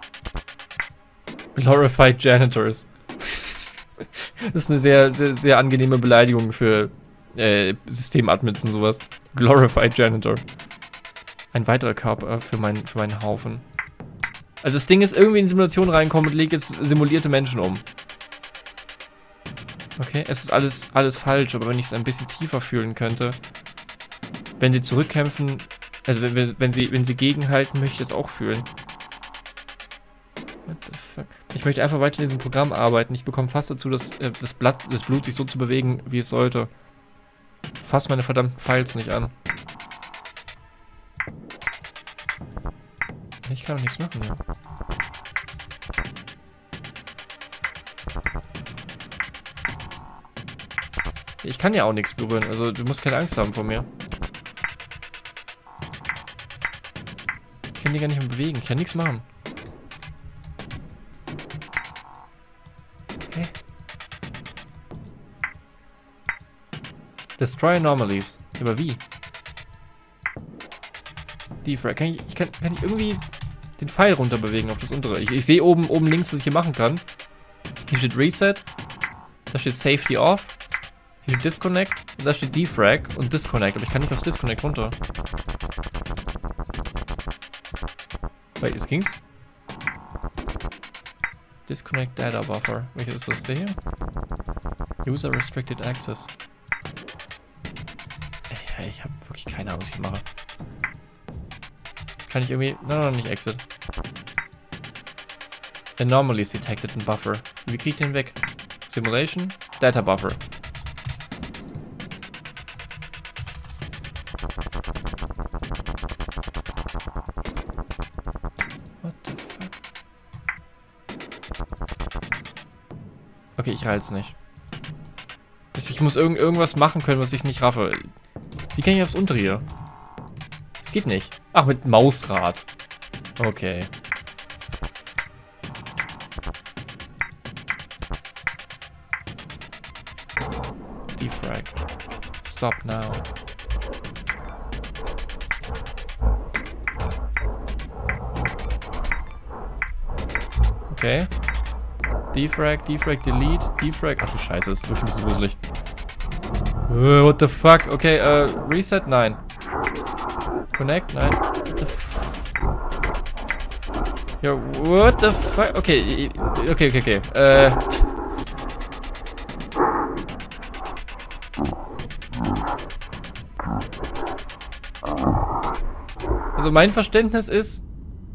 A: Glorified Janitors. Das ist eine sehr, sehr, sehr angenehme Beleidigung für äh, Systemadmins und sowas. Glorified Janitor. Ein weiterer Körper für, mein, für meinen Haufen. Also das Ding ist irgendwie in die Simulation reinkommen und legt jetzt simulierte Menschen um. Okay, es ist alles, alles falsch, aber wenn ich es ein bisschen tiefer fühlen könnte. Wenn sie zurückkämpfen, also wenn, wenn, sie, wenn sie gegenhalten, möchte ich das auch fühlen. What the fuck? Ich möchte einfach weiter in diesem Programm arbeiten. Ich bekomme fast dazu, dass äh, das, Blatt, das Blut sich so zu bewegen, wie es sollte. Fass meine verdammten Files nicht an. Ich kann doch nichts machen, ja. Ich kann ja auch nichts berühren, also du musst keine Angst haben vor mir. Ich kann die gar nicht mehr bewegen, ich kann nichts machen. Okay. Destroy Anomalies. Aber wie? Defrag. Kann ich, ich kann, kann ich irgendwie den Pfeil runter bewegen auf das untere. Ich, ich sehe oben, oben links, was ich hier machen kann. Hier steht Reset. Da steht Safety Off. Hier steht Disconnect. Und da steht Defrag und Disconnect. Aber ich kann nicht aufs Disconnect runter. Wait, jetzt ging's? Disconnect Data Buffer. Welches ist das? Der hier? User Restricted Access. Ey, ich habe wirklich keine Ahnung, was ich mache. Kann ich irgendwie... Nein, nein, nicht Exit. Anomalies detected in Buffer. Wie kriege ich den weg? Simulation? Data Buffer. What the fuck? Okay, ich reiz nicht. Ich muss irgend irgendwas machen können, was ich nicht raffe. Wie kann ich aufs untere hier? Das geht nicht. Ach, mit Mausrad. Okay. Defrag. Stop now. Okay. Defrag, Defrag, Delete, Defrag. Ach du Scheiße, das ist wirklich ein bisschen gruselig. Uh, what the fuck? Okay, äh, uh, Reset? Nein. Connect? Nein. What the f... Ja, what the fuck? Okay, okay, okay, okay. Äh... Also mein Verständnis ist...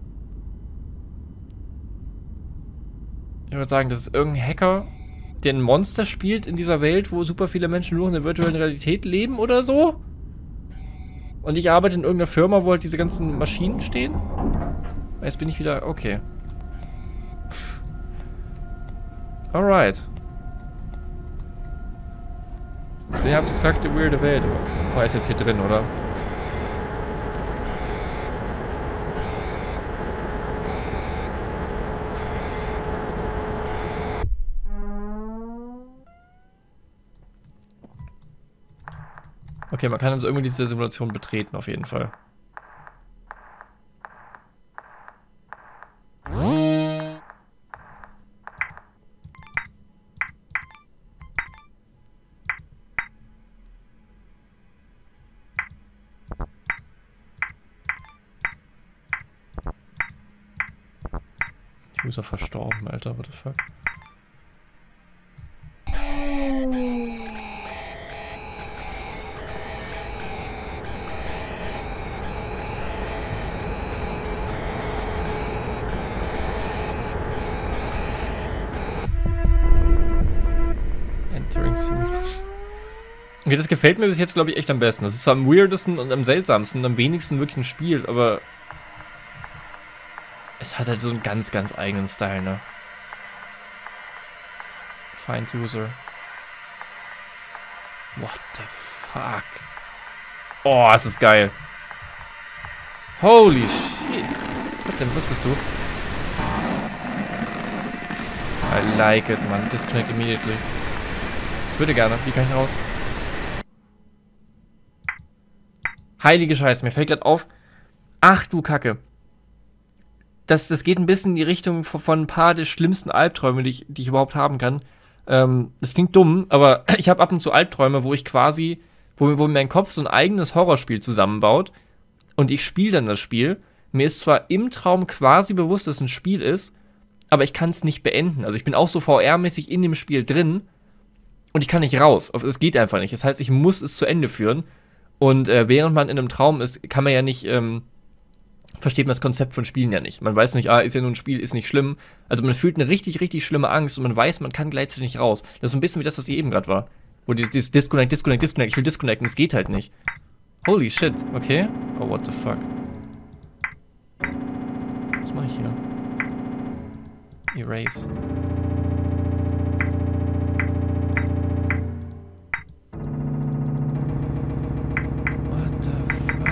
A: Ich würde sagen, das ist irgendein Hacker, der ein Monster spielt in dieser Welt, wo super viele Menschen nur in der virtuellen Realität leben oder so. Und ich arbeite in irgendeiner Firma, wo halt diese ganzen Maschinen stehen. Jetzt bin ich wieder... Okay. Alright. Sehr abstrakte, weirde Welt. Oh, er ist jetzt hier drin, oder? Okay, man kann also irgendwie diese Simulation betreten, auf jeden Fall. User verstorben, Alter, what the fuck? Entering Simulation. Okay, das gefällt mir bis jetzt, glaube ich, echt am besten. Das ist am weirdesten und am seltsamsten und am wenigsten wirklich ein Spiel, aber es hat halt so einen ganz, ganz eigenen Style, ne? Find User. What the fuck? Oh, es ist geil. Holy shit. Was denn? Was bist du? I like it, man. Disconnect immediately. Ich würde gerne. Wie kann ich raus? Heilige Scheiße, mir fällt gerade auf. Ach du Kacke. Das, das geht ein bisschen in die Richtung von, von ein paar der schlimmsten Albträume, die ich, die ich überhaupt haben kann. Ähm, das klingt dumm, aber ich habe ab und zu Albträume, wo ich quasi, wo, wo mein Kopf so ein eigenes Horrorspiel zusammenbaut und ich spiele dann das Spiel. Mir ist zwar im Traum quasi bewusst, dass es ein Spiel ist, aber ich kann es nicht beenden. Also ich bin auch so V R-mäßig in dem Spiel drin und ich kann nicht raus. Es geht einfach nicht. Das heißt, ich muss es zu Ende führen. Und äh, während man in einem Traum ist, kann man ja nicht... Ähm, versteht man das Konzept von Spielen ja nicht. Man weiß nicht, ah, ist ja nur ein Spiel, ist nicht schlimm. Also man fühlt eine richtig, richtig schlimme Angst und man weiß, man kann gleichzeitig nicht raus. Das ist so ein bisschen wie das, was hier eben gerade war. Wo die, dieses Disconnect, Disconnect, Disconnect, ich will disconnecten, es geht halt nicht. Holy shit, okay. Oh, what the fuck. Was mache ich hier? Erase. What the fuck?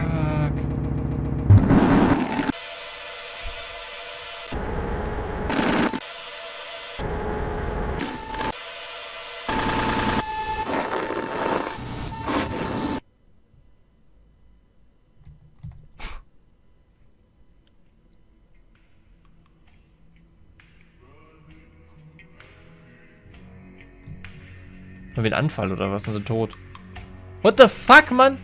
A: Haben wir einen Anfall oder was? Sind sie tot? What the fuck, Mann?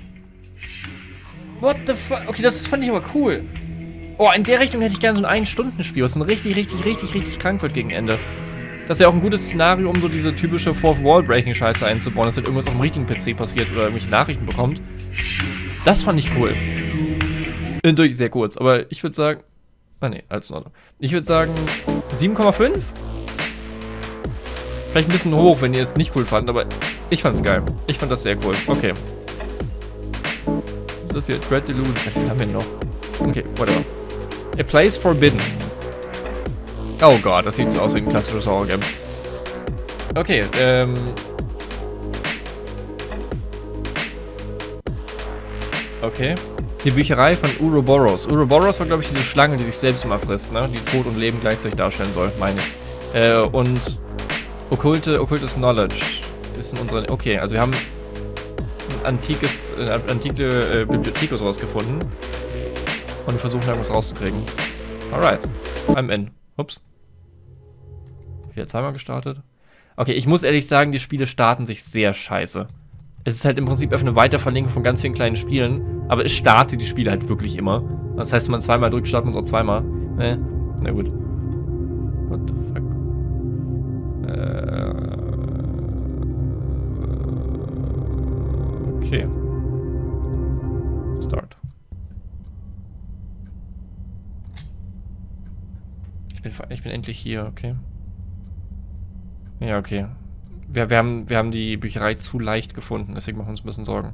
A: What the fuck? Okay, das fand ich aber cool. Oh, in der Richtung hätte ich gerne so ein Ein-Stunden-Spiel, was so ein richtig, richtig, richtig, richtig krank wird gegen Ende. Das ist ja auch ein gutes Szenario, um so diese typische Fourth-Wall-Breaking-Scheiße einzubauen, dass halt irgendwas auf dem richtigen P C passiert oder irgendwelche Nachrichten bekommt. Das fand ich cool. Durch sehr kurz, aber ich würde sagen... Ah ne, alles in Ordnung. Ich würde sagen sieben Komma fünf? Vielleicht ein bisschen hoch, wenn ihr es nicht cool fandet, aber ich fand's geil. Ich fand das sehr cool. Okay. Was ist das hier? Dread Delusion. Wie viel haben wir noch? Okay, whatever. A Place Forbidden. Oh Gott, das sieht aus wie ein klassisches Horror-Game. Okay, ähm... Okay. Die Bücherei von Ouroboros. Ouroboros war, glaube ich, diese Schlange, die sich selbst immer frisst, ne? Die Tod und Leben gleichzeitig darstellen soll, meine ich. Äh, und... Okkulte, okkultes Knowledge ist in unserer... Okay, also wir haben ein antikes, eine antike äh, Bibliothek rausgefunden. Und wir versuchen irgendwas rauszukriegen. Alright. I'm in. Ups. Wie hat zweimal gestartet? Okay, ich muss ehrlich sagen, die Spiele starten sich sehr scheiße. Es ist halt im Prinzip einfach eine Weiterverlinkung von ganz vielen kleinen Spielen, aber es startet die Spiele halt wirklich immer. Das heißt, wenn man zweimal drückt, startet man es auch zweimal. Ne? Na gut. What the fuck? Okay. Start. Ich bin, ich bin endlich hier, okay. Ja, okay. Wir, wir, haben, wir haben die Bücherei zu leicht gefunden, deswegen machen wir uns ein bisschen Sorgen.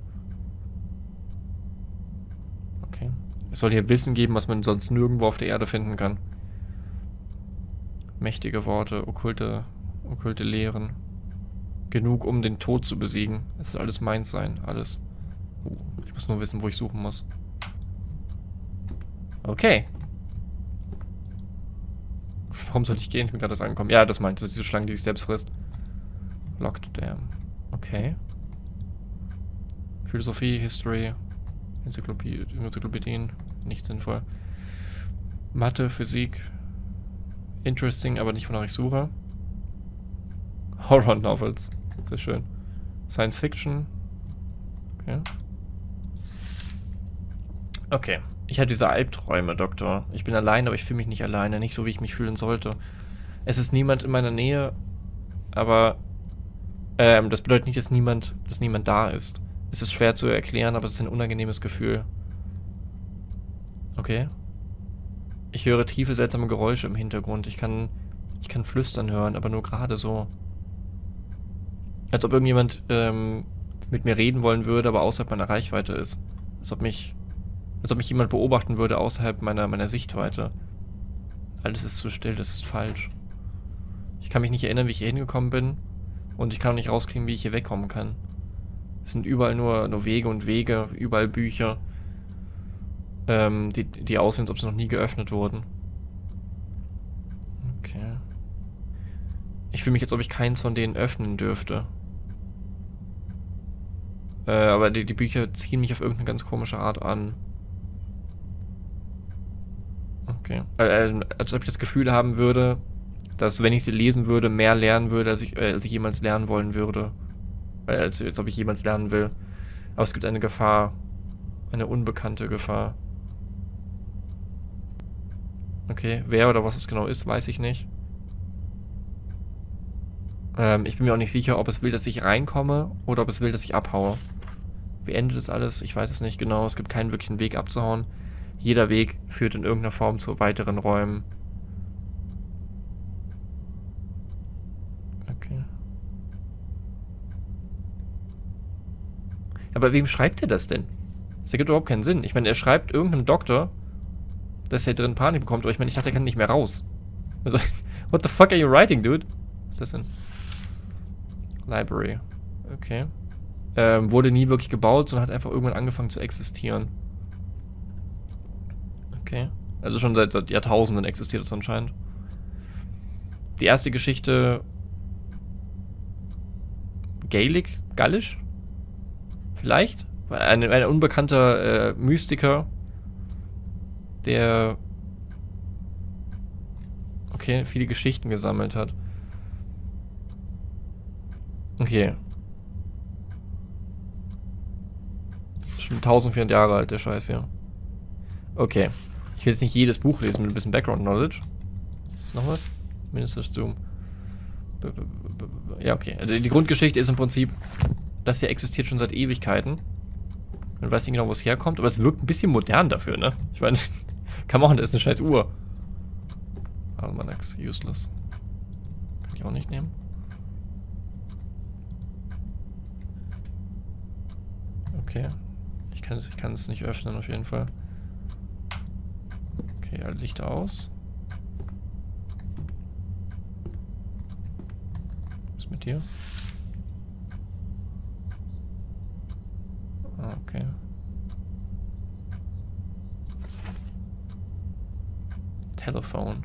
A: Okay. Es soll hier Wissen geben, was man sonst nirgendwo auf der Erde finden kann. Mächtige Worte, okkulte... Okkulte Lehren. Genug, um den Tod zu besiegen. Es soll alles meins sein. Alles. Uh, ich muss nur wissen, wo ich suchen muss. Okay. Warum soll ich gehen? Ich bin gerade erst angekommen. Ja, das meint, das ist diese Schlange, die sich selbst frisst. Locked Dam. Okay. Philosophie, History, Enzyklopädie, Enzyklopädien. Nicht sinnvoll. Mathe, Physik. Interesting, aber nicht, wonach ich suche. Horror Novels. Sehr schön. Science Fiction. Okay. Okay. Ich hatte diese Albträume, Doktor. Ich bin allein, aber ich fühle mich nicht alleine. Nicht so, wie ich mich fühlen sollte. Es ist niemand in meiner Nähe, aber ähm, das bedeutet nicht, dass niemand, dass niemand da ist. Es ist schwer zu erklären, aber es ist ein unangenehmes Gefühl. Okay. Ich höre tiefe, seltsame Geräusche im Hintergrund. Ich kann, ich kann Flüstern hören, aber nur gerade so. Als ob irgendjemand ähm, mit mir reden wollen würde, aber außerhalb meiner Reichweite ist. Als ob mich, als ob mich jemand beobachten würde außerhalb meiner, meiner Sichtweite. Alles ist zu still, das ist falsch. Ich kann mich nicht erinnern, wie ich hier hingekommen bin. Und ich kann auch nicht rauskriegen, wie ich hier wegkommen kann. Es sind überall nur, nur Wege und Wege, überall Bücher, ähm, die, die aussehen, als ob sie noch nie geöffnet wurden. Okay. Ich fühle mich, als ob ich keins von denen öffnen dürfte. Äh, aber die, die Bücher ziehen mich auf irgendeine ganz komische Art an. Okay. Äh, als ob ich das Gefühl haben würde, dass, wenn ich sie lesen würde, mehr lernen würde, als ich, äh, als ich jemals lernen wollen würde. Äh, als, als ob ich jemals lernen will. Aber es gibt eine Gefahr. Eine unbekannte Gefahr. Okay, wer oder was es genau ist, weiß ich nicht. Ähm, ich bin mir auch nicht sicher, ob es will, dass ich reinkomme oder ob es will, dass ich abhaue. Wie endet das alles? Ich weiß es nicht genau. Es gibt keinen wirklichen Weg abzuhauen. Jeder Weg führt in irgendeiner Form zu weiteren Räumen. Okay. Aber wem schreibt er das denn? Das ergibt überhaupt keinen Sinn. Ich meine, er schreibt irgendeinem Doktor, dass er drin Panik bekommt, aber ich meine, ich dachte, er kann nicht mehr raus. Also, what the fuck are you writing, dude? Was ist das denn? Library. Okay. Ähm, wurde nie wirklich gebaut, sondern hat einfach irgendwann angefangen zu existieren. Okay. Also schon seit, seit Jahrtausenden existiert es anscheinend. Die erste Geschichte... Gaelic? Gallisch? Vielleicht? Ein, ein unbekannter äh, Mystiker, der... Okay, viele Geschichten gesammelt hat. Okay. Schon tausendvierhundert Jahre alt, der Scheiß hier. Okay. Ich will jetzt nicht jedes Buch lesen mit ein bisschen Background Knowledge. Ist noch was? Minister's Doom. Ja, okay. Also die Grundgeschichte ist im Prinzip, das hier existiert schon seit Ewigkeiten. Man weiß nicht genau, wo es herkommt, aber es wirkt ein bisschen modern dafür, ne? Ich meine, kann man, das ist eine scheiß Uhr. Almanax, useless. Kann ich auch nicht nehmen. Okay. Ich kann es ich kann es nicht öffnen, auf jeden Fall. Okay, alle Lichter aus. Was ist mit dir? Ah, okay. Telefon.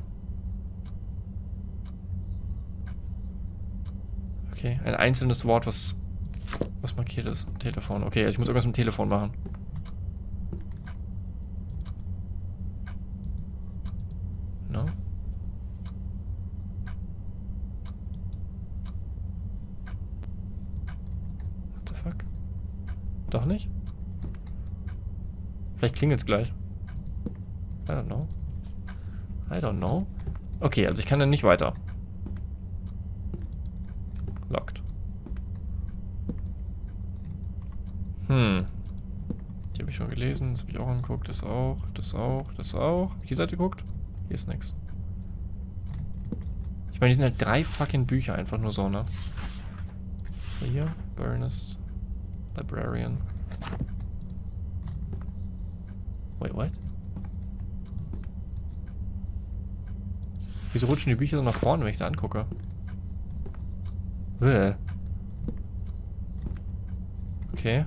A: Okay, ein einzelnes Wort, was... Was markiert das? Telefon. Okay, ich muss irgendwas mit dem Telefon machen. No? What the fuck? Doch nicht? Vielleicht klingelt's gleich. I don't know. I don't know. Okay, also ich kann dann nicht weiter. Locked. Hm. Die habe ich schon gelesen, das habe ich auch angeguckt, das auch, das auch, das auch. Hab ich die Seite geguckt? Hier ist nix. Ich meine, die sind halt drei fucking Bücher, einfach nur so, ne? So, hier, Burness, Librarian. Wait, what? Wieso rutschen die Bücher so nach vorne, wenn ich sie angucke? Äh. Okay.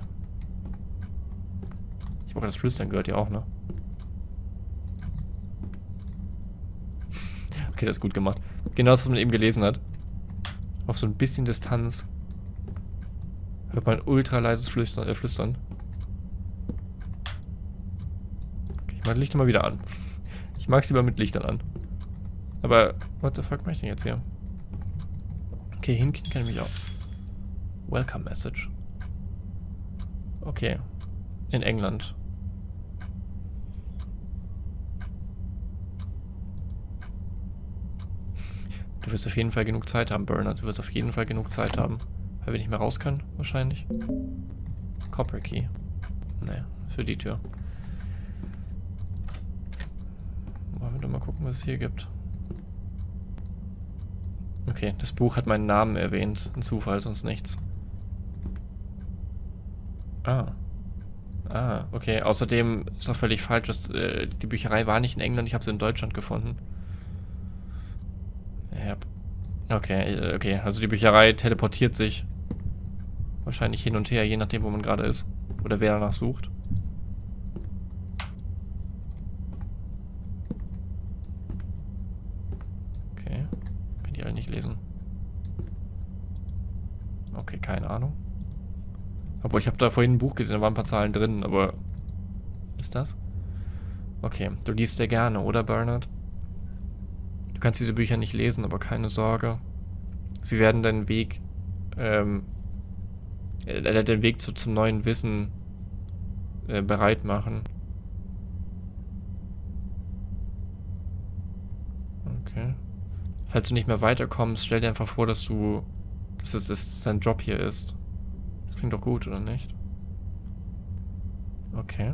A: Ich habe das Flüstern gehört, ja auch, ne? Okay, das ist gut gemacht. Genau das, was man eben gelesen hat. Auf so ein bisschen Distanz. Hört man ultra leises Flüstern. Äh, Flüstern. Okay, ich mach Lichter mal wieder an. Ich mag es lieber mit Lichtern an. Aber, what the fuck mache ich denn jetzt hier? Okay, hinken kann ich mich auch. Welcome Message. Okay. In England. Du wirst auf jeden Fall genug Zeit haben, Bernard. Du wirst auf jeden Fall genug Zeit haben. Weil wir nicht mehr raus können, wahrscheinlich. Copper Key. Ne, für die Tür. Wollen wir doch mal gucken, was es hier gibt. Okay, das Buch hat meinen Namen erwähnt. Ein Zufall, sonst nichts. Ah. Ah, okay. Außerdem ist auch völlig falsch, dass, äh, die Bücherei war nicht in England, ich habe sie in Deutschland gefunden. Ja. Okay, okay. Also die Bücherei teleportiert sich wahrscheinlich hin und her, je nachdem, wo man gerade ist. Oder wer danach sucht. Okay. Kann die alle nicht lesen. Okay, keine Ahnung. Obwohl, ich habe da vorhin ein Buch gesehen, da waren ein paar Zahlen drin, aber... Ist das? Okay, du liest sehr gerne, oder Bernard? Du kannst diese Bücher nicht lesen, aber keine Sorge. Sie werden deinen Weg, ähm, äh, den Weg zu, zum neuen Wissen äh, bereit machen. Okay. Falls du nicht mehr weiterkommst, stell dir einfach vor, dass du, dass es dass dein Job hier ist. Das klingt doch gut, oder nicht? Okay.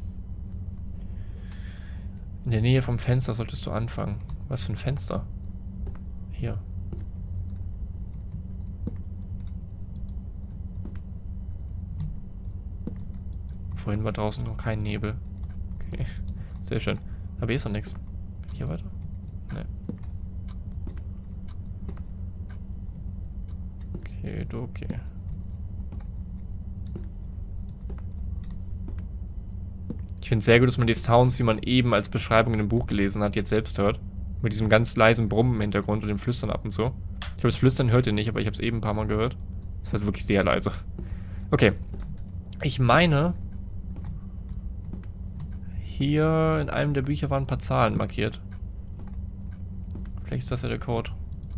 A: In der Nähe vom Fenster solltest du anfangen. Was für ein Fenster? Hier. Vorhin war draußen noch kein Nebel. Okay. Sehr schön. Aber hier ist noch nichts. Hier weiter? Ne. Okay, okay. Ich finde es sehr gut, dass man die Sounds, die man eben als Beschreibung in dem Buch gelesen hat, jetzt selbst hört. Mit diesem ganz leisen Brummen im Hintergrund und dem Flüstern ab und zu. Ich glaube, das Flüstern hört ihr nicht, aber ich habe es eben ein paar Mal gehört. Das heißt wirklich sehr leise. Okay. Ich meine, hier in einem der Bücher waren ein paar Zahlen markiert. Vielleicht ist das ja der Code.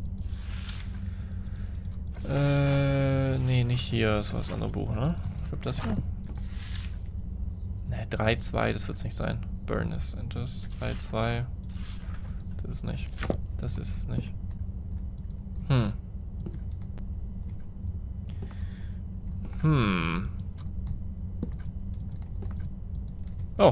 A: Äh, nee, nicht hier. Das war das andere Buch, ne? Ich glaube, das hier. Ne, drei zwei, das wird es nicht sein. Burn is enters. drei zwei. Das ist nicht. Das ist es nicht. Hm. Hm. Oh.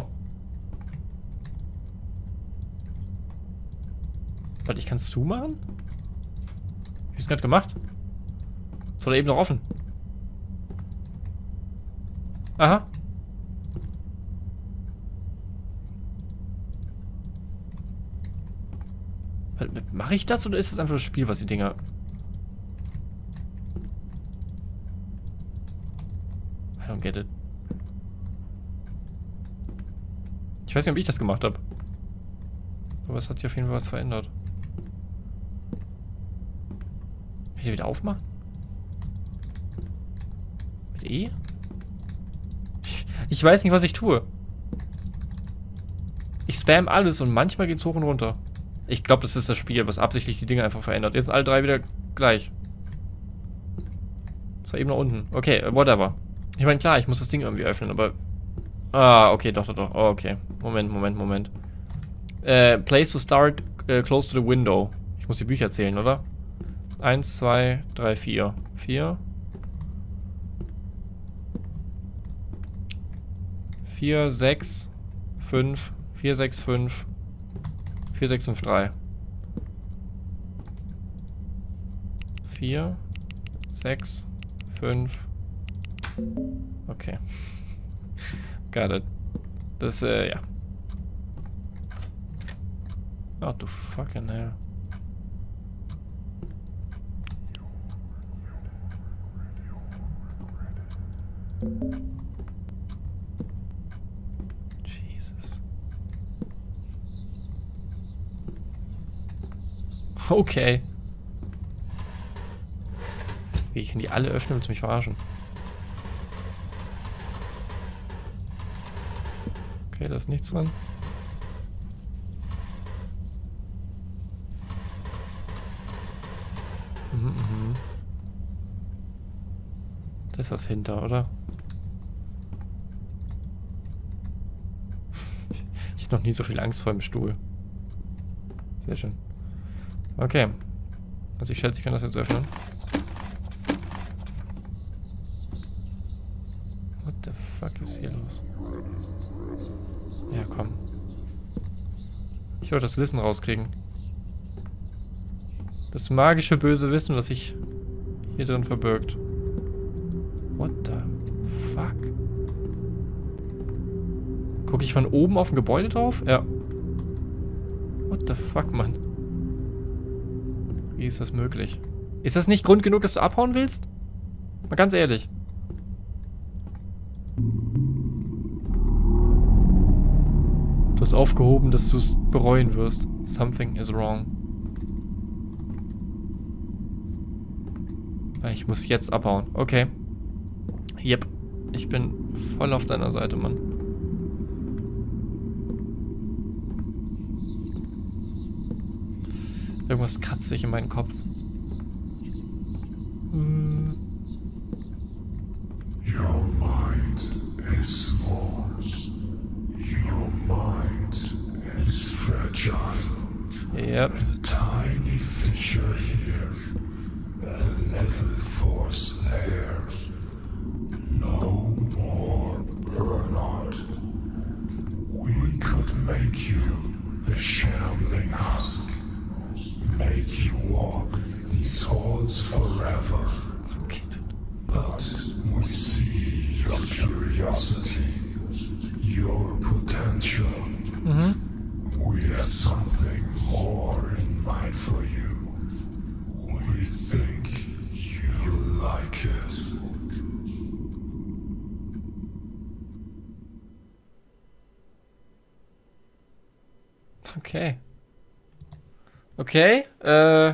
A: Warte, ich kann es zumachen? Hab ich es gerade gemacht? Das war da eben noch offen. Aha. Mache ich das oder ist das einfach das Spiel, was die Dinger... I don't get it. Ich weiß nicht, ob ich das gemacht habe. Aber es hat sich auf jeden Fall was verändert. Kann ich den wieder aufmachen? Mit E? Ich weiß nicht, was ich tue. Ich spam alles und manchmal geht's hoch und runter. Ich glaube, das ist das Spiel, was absichtlich die Dinge einfach verändert. Jetzt sind alle drei wieder gleich. Das war eben nach unten. Okay, whatever. Ich meine, klar, ich muss das Ding irgendwie öffnen, aber... Ah, okay, doch, doch, doch. Oh, okay. Moment, Moment, Moment. Äh, place to start uh, close to the window. Ich muss die Bücher zählen, oder? Eins, zwei, drei, vier. Vier. Vier, sechs, fünf. Vier, sechs, fünf. vier, sechs, fünf, drei. vier, sechs, fünf. Okay. Got it. Das, äh, ja. Oh, du fucking hell. Jesus. Okay. Wie, ich kann die alle öffnen, willst du mich verarschen? Okay, da ist nichts dran. Mhm, mhm. Da ist was hinter, oder? Ich hatte noch nie so viel Angst vor dem Stuhl. Sehr schön. Okay. Also ich schätze, ich kann das jetzt öffnen. What the fuck ist hier los? Ja, komm. Ich wollte das Wissen rauskriegen. Das magische böse Wissen, was sich hier drin verbirgt. What the fuck? Gucke ich von oben auf ein Gebäude drauf? Ja. What the fuck, Mann? Wie ist das möglich? Ist das nicht Grund genug, dass du abhauen willst? Mal ganz ehrlich. Du hast aufgehoben, dass du es bereuen wirst. Something is wrong. Ich muss jetzt abhauen. Okay. Yep. Ich bin voll auf deiner Seite, Mann. Irgendwas kratzt sich in meinen Kopf. Hm.
B: Your mind is small. Your mind is fragile.
A: Yep.
B: A tiny fissure here. A little force there. No more burnout. We could make you a shambling husk. Make you walk these halls forever.
A: Okay.
B: But we see your curiosity, your potential.
A: Mhm.
B: We have something more in mind for you. We think you like it.
A: Okay. Okay, äh.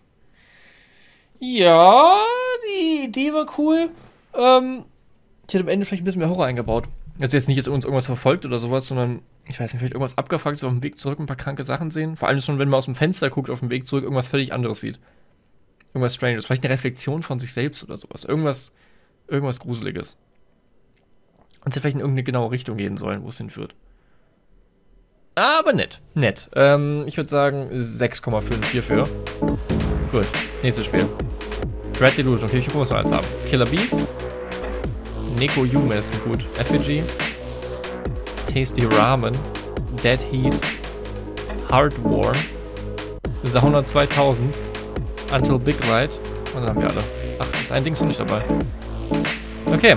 A: Ja, die Idee war cool. Ähm, ich hätte am Ende vielleicht ein bisschen mehr Horror eingebaut. Also jetzt nicht, dass uns irgendwas verfolgt oder sowas, sondern, ich weiß nicht, vielleicht irgendwas abgefuckt, so auf dem Weg zurück ein paar kranke Sachen sehen. Vor allem schon, wenn man aus dem Fenster guckt, auf dem Weg zurück, irgendwas völlig anderes sieht. Irgendwas Stranges. Vielleicht eine Reflexion von sich selbst oder sowas. Irgendwas, irgendwas Gruseliges. Und es hätte vielleicht in irgendeine genaue Richtung gehen sollen, wo es hinführt. Aber nett, nett. Ähm, ich würde sagen sechs Komma fünf hierfür. Gut, nächstes Spiel. Dread Delusion, okay, ich gucke, was wir alles haben. Killer Bees. Neko Yume, das klingt gut. Effigy. Tasty Ramen. Dead Heat. Hard War. Das ist hundertzweitausend. Until Big Light. Und dann haben wir alle. Ach, ist ein Ding so nicht dabei. Okay.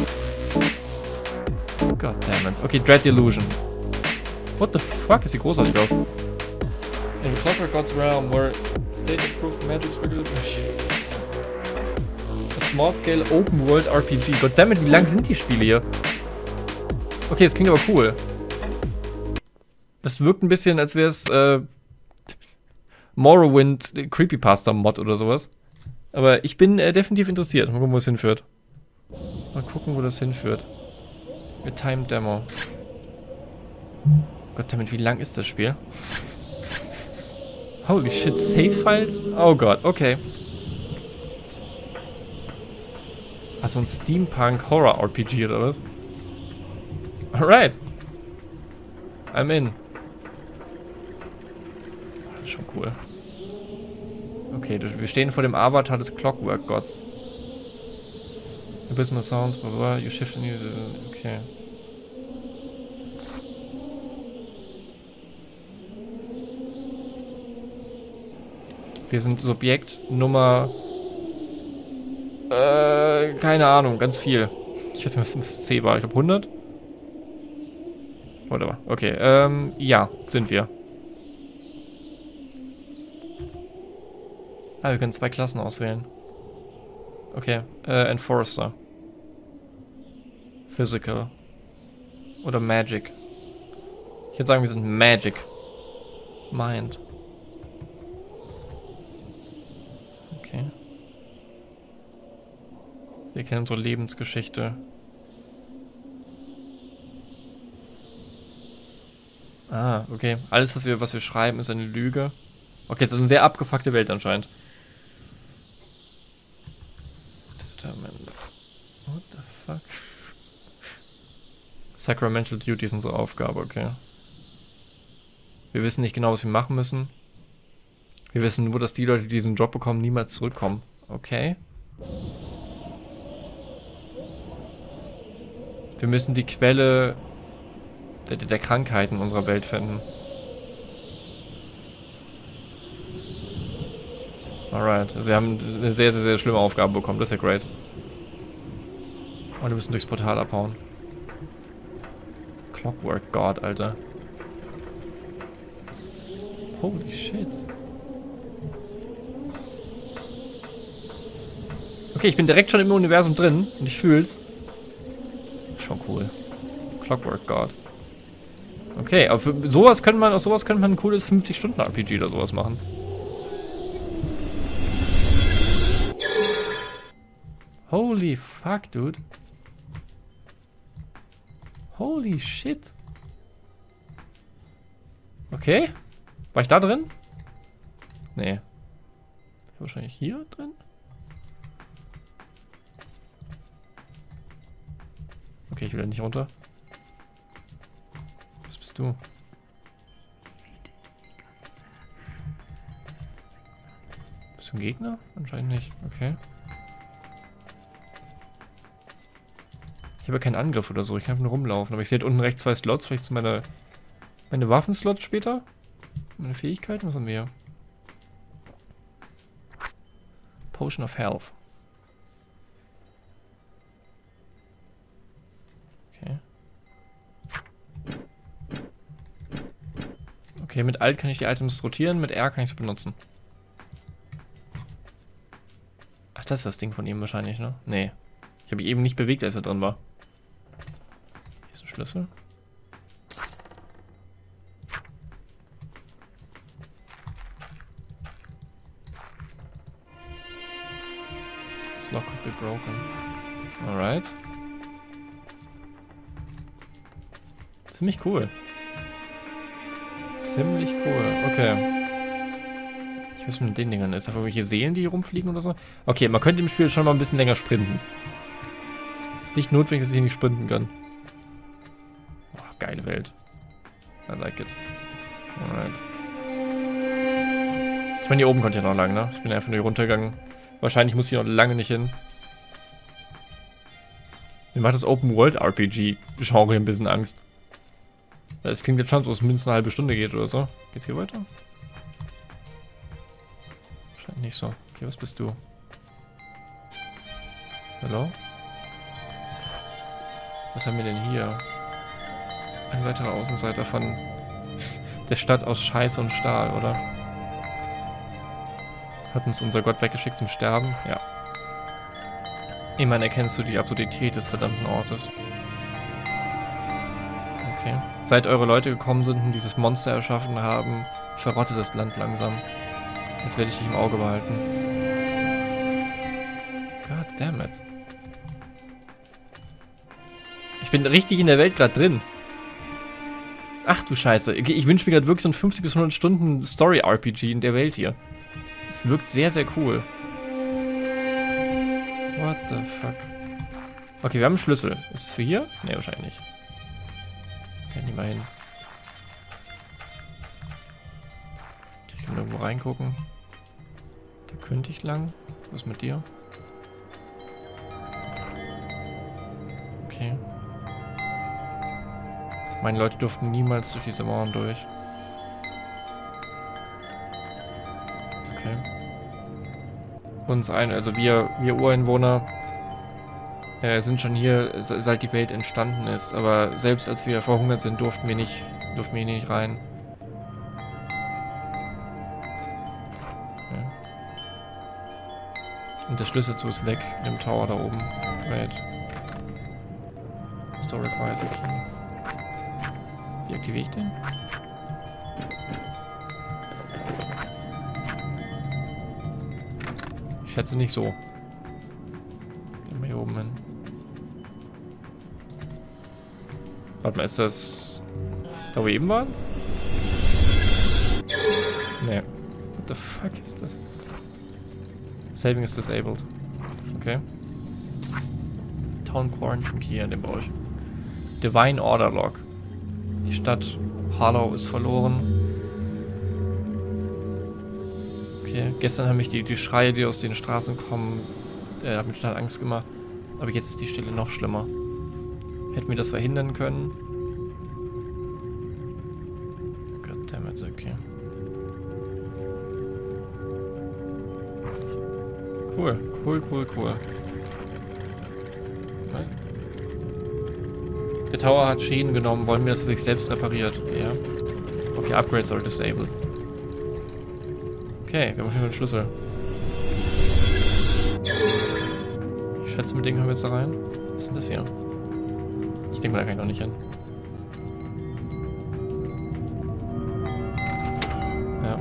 A: Goddammit. Okay, Dread Delusion. What the fuck? Ist die großartig aus. In the Clockwork God's realm, where state-approved magic speculative... A small-scale open-world R P G. Goddammit, wie lang sind die Spiele hier? Okay, das klingt aber cool. Das wirkt ein bisschen, als wäre es äh, Morrowind Creepypasta-Mod oder sowas. Aber ich bin äh, definitiv interessiert. Mal gucken, wo es hinführt. Mal gucken, wo das hinführt. A Timed Demo. Goddammit, wie lang ist das Spiel? Holy shit, Save-Files? Oh Gott, okay. Also ein Steampunk-Horror-R P G oder was? Alright. I'm in. Das ist schon cool. Okay, wir stehen vor dem Avatar des Clockwork Gods. Abysmal Sounds, blah blah, you shift in the... Okay. Wir sind Subjekt Nummer... Äh, keine Ahnung, ganz viel. Ich weiß nicht, was das C war. Ich glaube hundert? Oder? Okay, ähm, ja, sind wir. Ah, wir können zwei Klassen auswählen. Okay, äh, Enforcer. Physical. Oder Magic. Ich würde sagen, wir sind Magic. Mind. Okay. Wir kennen unsere Lebensgeschichte. Ah, okay. Alles, was wir, was wir schreiben, ist eine Lüge. Okay, es ist eine sehr abgefuckte Welt anscheinend. What the fuck? Sacramental Duty ist unsere Aufgabe, okay. Wir wissen nicht genau, was wir machen müssen. Wir wissen nur, dass die Leute, die diesen Job bekommen, niemals zurückkommen. Okay. Wir müssen die Quelle der, der Krankheiten unserer Welt finden. Alright, also wir haben eine sehr, sehr, sehr schlimme Aufgabe bekommen. Das ist ja great. Und wir müssen durchs Portal abhauen. Clockwork God, Alter. Holy shit. Okay, ich bin direkt schon im Universum drin und ich fühl's. Schon cool. Clockwork God. Okay, aber für sowas könnte man, aus sowas könnte man ein cooles fünfzig Stunden R P G oder sowas machen. Holy fuck, dude. Holy shit. Okay. War ich da drin? Nee. Wahrscheinlich hier drin? Okay, ich will da nicht runter. Was bist du? Bist du ein Gegner? Anscheinend nicht. Okay. Ich habe ja keinen Angriff oder so. Ich kann einfach nur rumlaufen. Aber ich sehe halt unten rechts zwei Slots. Vielleicht sind meine, meine Waffenslots später. Meine Fähigkeiten. Was haben wir hier? Potion of Health. Okay. Okay, mit Alt kann ich die Items rotieren. Mit R kann ich sie benutzen. Ach, das ist das Ding von ihm wahrscheinlich, ne? Nee. Ich habe ihn eben nicht bewegt, als er drin war. Hier ist ein Schlüssel. This lock could be broken. Alright. Ziemlich cool. Ziemlich cool. Okay. Ich weiß nicht, was mit den Dingern ist. Einfach welche Seelen, die hier rumfliegen oder so? Okay, man könnte im Spiel schon mal ein bisschen länger sprinten. Ist nicht notwendig, dass ich hier nicht sprinten kann. Oh, geile Welt. I like it. Alright. Ich meine, hier oben konnte ich ja noch lang, ne? Ich bin einfach nur hier runtergegangen. Wahrscheinlich muss ich noch lange nicht hin. Mir macht das Open-World-R P G-Genre ein bisschen Angst. Es klingt jetzt schon, so, dass es mindestens eine halbe Stunde geht oder so. Geht's hier weiter? Scheint nicht so. Okay, was bist du? Hallo? Was haben wir denn hier? Ein weiterer Außenseiter von der Stadt aus Scheiße und Stahl, oder? Hat uns unser Gott weggeschickt zum Sterben? Ja. Immerhin erkennst du die Absurdität des verdammten Ortes. Okay. Seit eure Leute gekommen sind und dieses Monster erschaffen haben, verrottet das Land langsam. Jetzt werde ich dich im Auge behalten. God damn it. Ich bin richtig in der Welt gerade drin. Ach du Scheiße. Ich wünsche mir gerade wirklich so ein fünfzig bis hundert Stunden Story-R P G in der Welt hier. Es wirkt sehr, sehr cool. What the fuck? Okay, wir haben einen Schlüssel. Ist es für hier? Ne, wahrscheinlich nicht. Kann ich nicht mal hin. Okay, ich kann irgendwo reingucken. Da könnte ich lang. Was ist mit dir? Okay. Meine Leute durften niemals durch diese Mauern durch. Okay. Uns ein, also wir, wir Ureinwohner äh, sind schon hier, seit die Welt entstanden ist. Aber selbst als wir verhungert sind, durften wir nicht, durften wir hier nicht rein. Okay. Und der Schlüssel zu ist weg, im Tower da oben. Wait. door requires a key. Wie aktiviere ich den? Ich schätze nicht so. Gehen wir hier oben hin. Warte mal, ist das... Da wo wir eben waren? Nee. What the fuck ist das? Saving is disabled. Okay. Town Quarantine Key, den brauche ich. Divine Order Log. Die Stadt Harlow ist verloren. Okay, gestern haben mich die, die Schreie, die aus den Straßen kommen, äh, haben mir total Angst gemacht. Aber jetzt ist die Stille noch schlimmer. Hätten wir das verhindern können? Goddammit, okay. Cool, cool, cool, cool. Okay. Der Tower hat Schäden genommen. Wollen wir, dass er sich selbst repariert? Ja. Okay, Upgrades are disabled. Okay, wir haben hier einen Schlüssel. Ich schätze, mit dem können wir jetzt da rein. Was ist denn das hier? Ich denke mal, da kann ich noch nicht hin. Ja.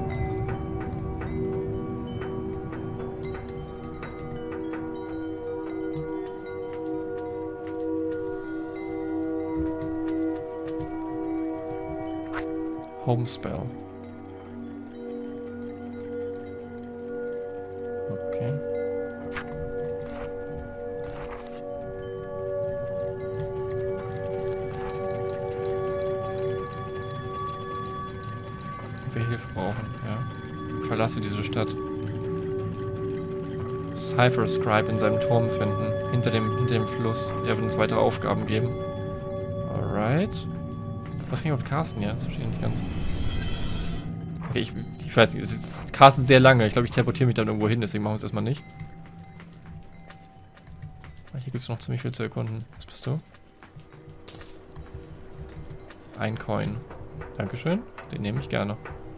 A: Home Spell. Okay. Wir Hilfe brauchen, ja. Verlasse diese Stadt. Cypher Scribe in seinem Turm finden. Hinter dem, hinter dem Fluss. Er wird uns weitere Aufgaben geben. Alright. Was kann ich überhaupt casten? Ja, das verstehe ich nicht ganz. Okay, ich, ich weiß nicht, es ist casten sehr lange. Ich glaube, ich teleportiere mich dann irgendwo hin, deswegen machen wir es erstmal nicht. Hier gibt es noch ziemlich viel zu erkunden. Was bist du? Ein Coin. Dankeschön. Den nehme ich gerne.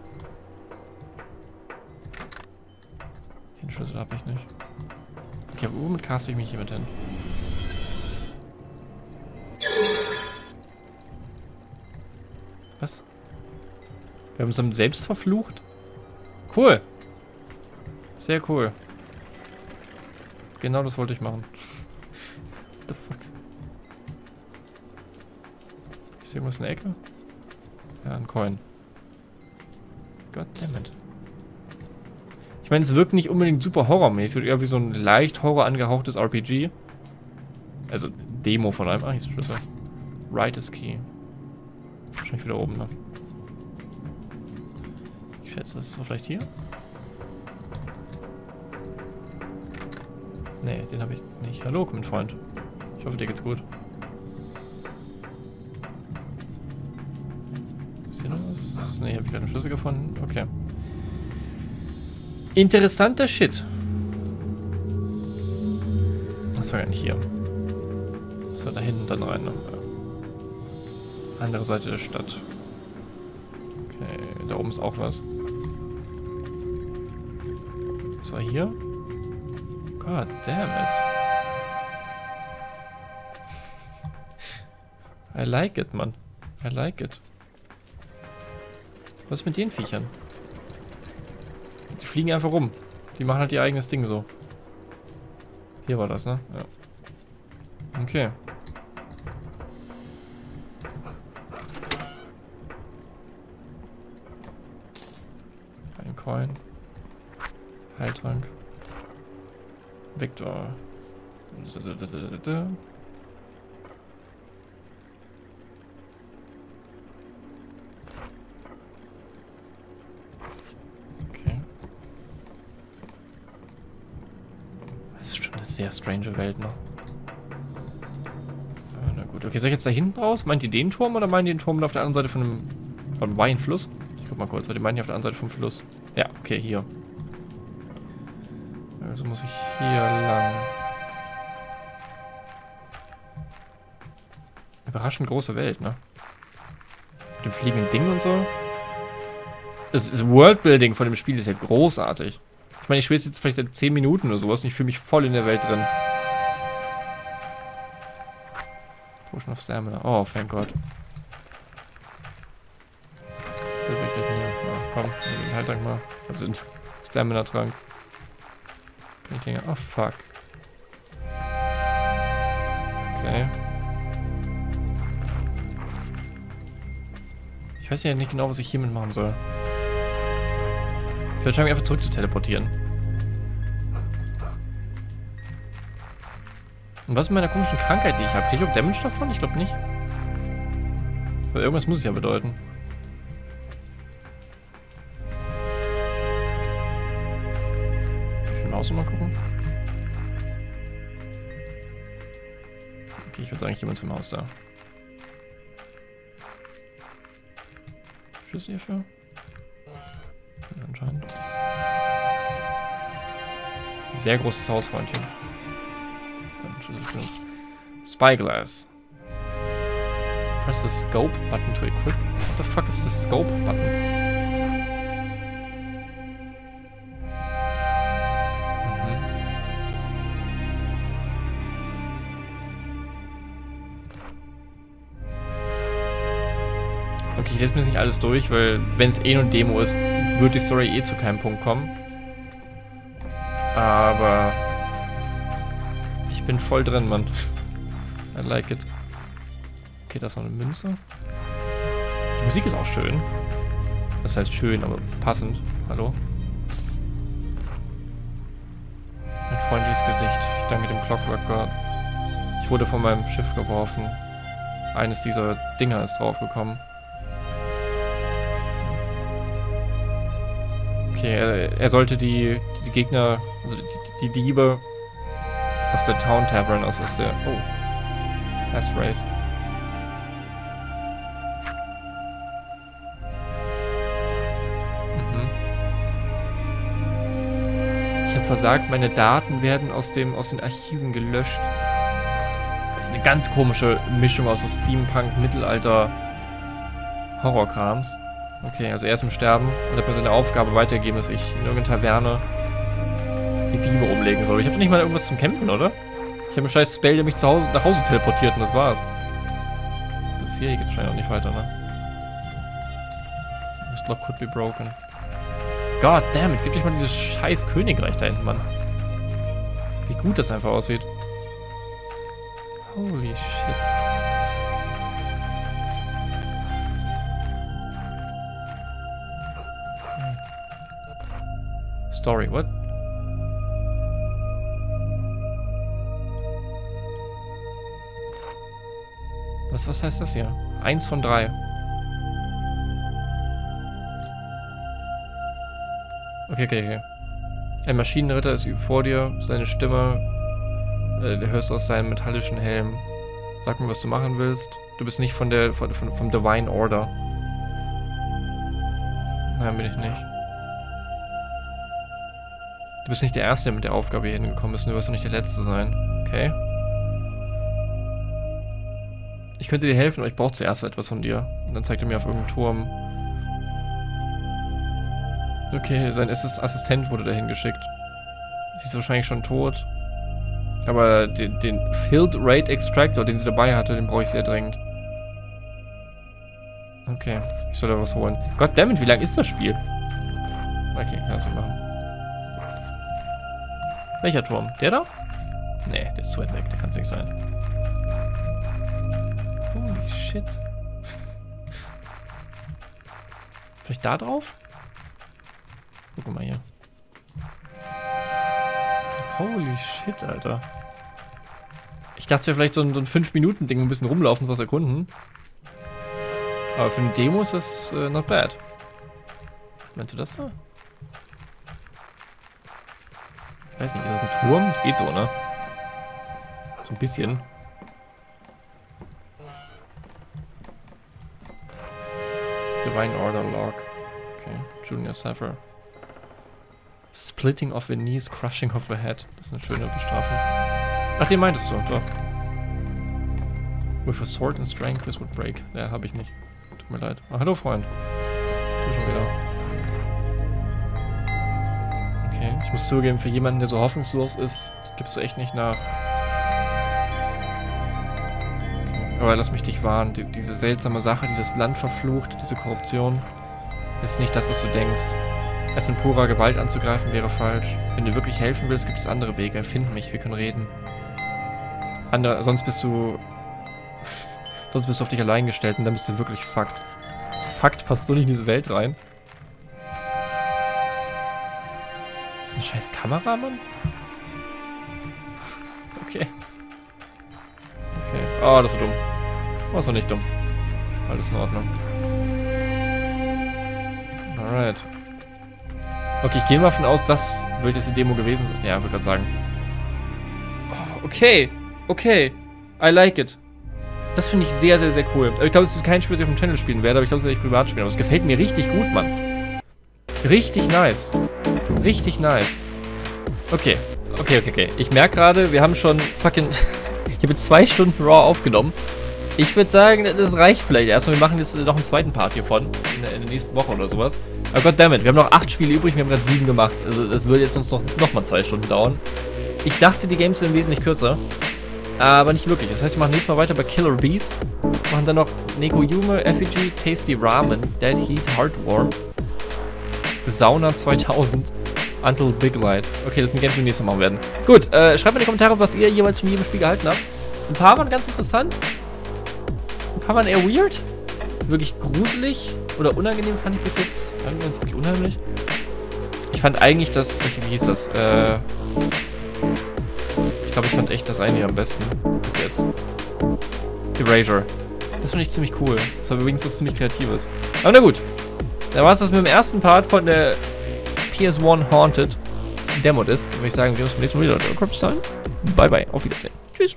A: Den Schlüssel habe ich nicht. Okay, womit caste ich mich hier mit hin? Was? Wir haben uns dann selbst verflucht? Cool. Sehr cool. Genau das wollte ich machen. What the fuck? Ist hier irgendwas in der Ecke? Ja, ein Coin. Goddammit. Ich meine, es wirkt nicht unbedingt super horrormäßig, eher wie so ein leicht horror angehauchtes R P G. Also, Demo von einem. Ah, hier ist ein Schlüssel. Right is key. Wahrscheinlich wieder oben, ne? Ich schätze, das ist so vielleicht hier? Nee, den habe ich nicht. Hallo, mein Freund. Ich hoffe, dir geht's gut. Ist hier noch was? Nee, habe ich gerade einen Schlüssel gefunden. Okay. Interessanter Shit. Das war ja nicht hier. Das war da hinten dann rein. Ne? Andere Seite der Stadt. Okay, da oben ist auch was. Was war hier? God damn it. I like it, Mann. I like it. Was ist mit den Viechern? Die fliegen einfach rum. Die machen halt ihr eigenes Ding so. Hier war das, ne? Ja. Okay. Ein Coin. Heiltrank. Victor. Okay. Das ist schon eine sehr strange Welt, ne? Na gut. Okay, soll ich jetzt da hinten raus? Meint ihr den Turm oder meint ihr den Turm auf der anderen Seite von dem, von dem Weinfluss? Ich guck mal kurz, weil die meinen hier auf der anderen Seite vom Fluss. Ja, okay, hier. Also muss ich hier lang. Überraschend große Welt, ne? Mit dem fliegenden Ding und so. Das, das Worldbuilding von dem Spiel ist ja großartig. Ich meine, ich spiele jetzt vielleicht seit zehn Minuten oder sowas und ich fühle mich voll in der Welt drin. Potion of Stamina. Oh, thank God. Wirklich nicht. Ach, komm, halt einfach mal. Also Stamina-Trank. Oh, fuck. Okay. Ich weiß ja nicht genau, was ich hiermit machen soll. Vielleicht scheinen wir einfach zurück zu teleportieren. Und was ist mit meiner komischen Krankheit, die ich habe? Kriege ich auch Damage davon? Ich glaube nicht. Weil irgendwas muss es ja bedeuten. Ich will Maus mal gucken. Okay, ich würde sagen, ich gehe mal zum Haus da. Schlüssel hierfür? Ja, anscheinend. Sehr großes Haus, Freundchen. Spyglass. Press the scope button to equip. What the fuck is the scope button? Mhm. Okay, ich lese mir nicht alles durch, weil wenn es eh nur Demo ist, wird die Story eh zu keinem Punkt kommen. Aber ich bin voll drin, Mann. I like it. Okay, da ist noch eine Münze. Die Musik ist auch schön. Das heißt schön, aber passend. Hallo? Ein freundliches Gesicht. Ich danke dem Clockwork God. Ich wurde von meinem Schiff geworfen. Eines dieser Dinger ist draufgekommen. Okay, er, er sollte die, die Gegner, also die, die Diebe aus der Town Tavern, aus, aus der... Oh. Passphrase. Mhm. Ich habe versagt, meine Daten werden aus, dem, aus den Archiven gelöscht. Das ist eine ganz komische Mischung aus so Steampunk, Mittelalter, Horrorkrams. Okay, also er ist im Sterben und hat mir seine Aufgabe weitergegeben, dass ich in irgendeiner Taverne die Diebe umlegen soll. Ich habe nicht mal irgendwas zum Kämpfen, oder? Ich habe einen scheiß Spell, der mich zu Hause, nach Hause teleportiert und das war's. Bis hier, hier geht's wahrscheinlich auch nicht weiter, ne? This lock could be broken. God damn it, gib dich mal dieses scheiß Königreich da hinten, Mann. Wie gut das einfach aussieht. Holy shit. Story, what? Was, was heißt das hier? Eins von drei. Okay, okay, okay. Ein Maschinenritter ist vor dir, seine Stimme, äh, du hörst aus seinem metallischen Helm. Sag mir, was du machen willst. Du bist nicht von der, von, von, vom Divine Order. Nein, bin ich nicht. Du bist nicht der Erste, der mit der Aufgabe hier hingekommen ist, und du wirst auch nicht der Letzte sein. Okay. Ich könnte dir helfen, aber ich brauche zuerst etwas von dir. Und dann zeigt er mir auf irgendeinen Turm. Okay, sein Assistent wurde dahin geschickt. Sie ist wahrscheinlich schon tot. Aber den, den Field Rate Extractor, den sie dabei hatte, den brauche ich sehr dringend. Okay, ich soll da was holen. Goddammit, wie lang ist das Spiel? Okay, lass mich machen. Welcher Turm? Der da? Nee, der ist zu weit weg, der kann es nicht sein. Holy shit. Vielleicht da drauf? Guck mal hier. Holy shit, Alter. Ich dachte, es wäre vielleicht so ein, so ein fünf Minuten Ding, ein bisschen rumlaufen, was erkunden. Aber für eine Demo ist das äh, not bad. Meinst du das da? Ich weiß nicht, ist das ein Turm? Es geht so, ne? So ein bisschen. Divine Order Log. Okay, Junior Cypher. Splitting of the knees, crushing of the head. Das ist eine schöne Bestrafung. Ach, den meintest du, doch. With a sword and strength, this would break. Ja, habe ich nicht. Tut mir leid. Ah, hallo, Freund. Du schon wieder. Okay, ich muss zugeben, für jemanden, der so hoffnungslos ist, gibst du echt nicht nach. Okay. Aber lass mich dich warnen. Die, diese seltsame Sache, die das Land verflucht, diese Korruption, ist nicht das, was du denkst. Es in purer Gewalt anzugreifen wäre falsch. Wenn du wirklich helfen willst, gibt es andere Wege. Find mich, wir können reden. Andere, sonst bist du... Sonst bist du auf dich allein gestellt und dann bist du wirklich fucked. Das Fakt passt so nicht in diese Welt rein. Das ist ein scheiß Kameramann? Okay. Okay. Oh, das war dumm. Oh, das war nicht dumm. Alles in Ordnung. Alright. Okay, ich gehe mal davon aus, das wird jetzt die Demo gewesen sein. Ja, ich würde gerade sagen. Oh, okay. Okay. I like it. Das finde ich sehr, sehr, sehr cool. Ich glaube, es ist kein Spiel, das ich auf dem Channel spielen werde, aber ich glaube, es werde ich privat spielen. Aber es gefällt mir richtig gut, Mann. Richtig nice. Richtig nice. Okay. Okay, okay, okay. Ich merke gerade, wir haben schon fucking... ich habe jetzt zwei Stunden Raw aufgenommen. Ich würde sagen, das reicht vielleicht erstmal. Wir machen jetzt noch einen zweiten Part hiervon. In der, in der nächsten Woche oder sowas. Aber goddammit, wir haben noch acht Spiele übrig, wir haben gerade sieben gemacht. Also das würde jetzt uns noch, noch mal zwei Stunden dauern. Ich dachte, die Games wären wesentlich kürzer. Aber nicht wirklich. Das heißt, wir machen nächstes Mal weiter bei Killer Bees. Machen dann noch Neko Yume, Effigy, Tasty Ramen, Dead Heat, Heartworm, Sauna zweitausend, Until Big Light. Okay, das sind die Games, die wir nächstes Mal machen werden. Gut, äh, schreibt mir in die Kommentare, was ihr jeweils von jedem Spiel gehalten habt. Ein paar waren ganz interessant. Ein paar waren eher weird. Wirklich gruselig oder unangenehm fand ich bis jetzt. Ganz wirklich unheimlich. Ich fand eigentlich das, wie hieß das? Äh... Ich glaube, ich fand echt das eine hier am besten. Bis jetzt. Erasure. Das fand ich ziemlich cool. Das war übrigens was ziemlich Kreatives. Aber na gut. Da war es das mit dem ersten Part von der P S eins Haunted Demo Disc. Dann würde ich sagen, wir sehen uns beim nächsten Mal wieder. Bye bye. Auf Wiedersehen. Tschüss.